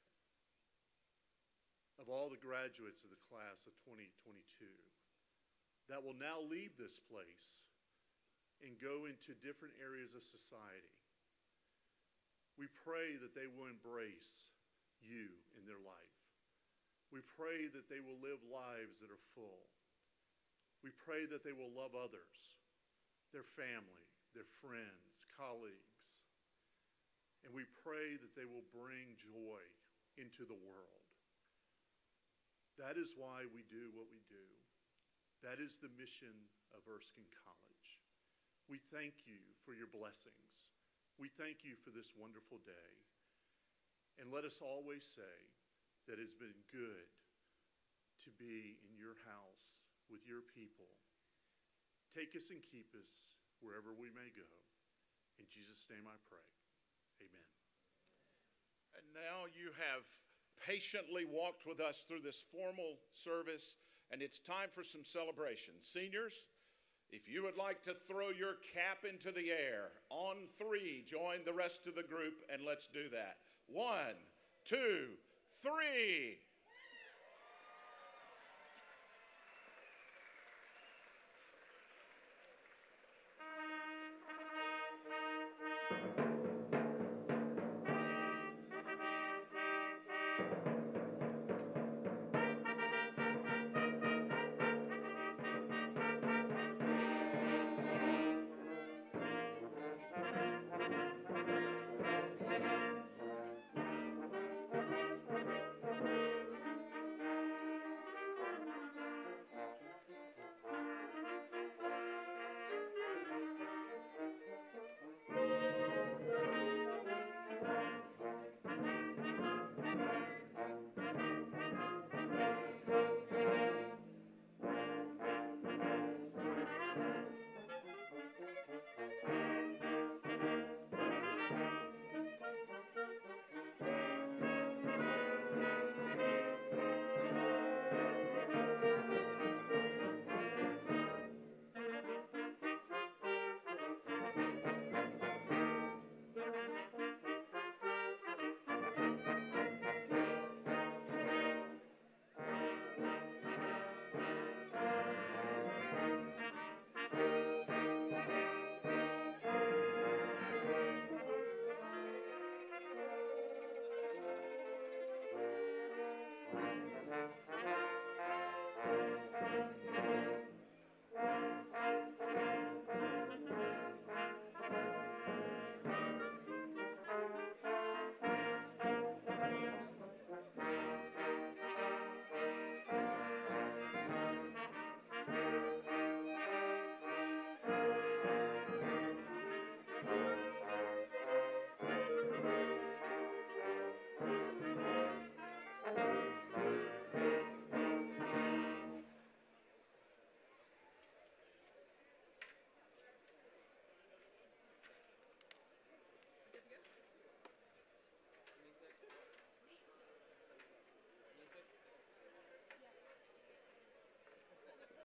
of all the graduates of the class of twenty twenty-two that will now leave this place and go into different areas of society. We pray that they will embrace you in their life. We pray that they will live lives that are full. We pray that they will love others, their family, their friends, colleagues. And we pray that they will bring joy into the world. That is why we do what we do. That is the mission of Erskine College. We thank you for your blessings. We thank you for this wonderful day. And let us always say that it's been good to be in your house with your people. Take us and keep us wherever we may go. In Jesus' name I pray. Amen. And now you have patiently walked with us through this formal service, and it's time for some celebration. Seniors, if you would like to throw your cap into the air, on three, join the rest of the group, and let's do that. One, two, three. Thank you.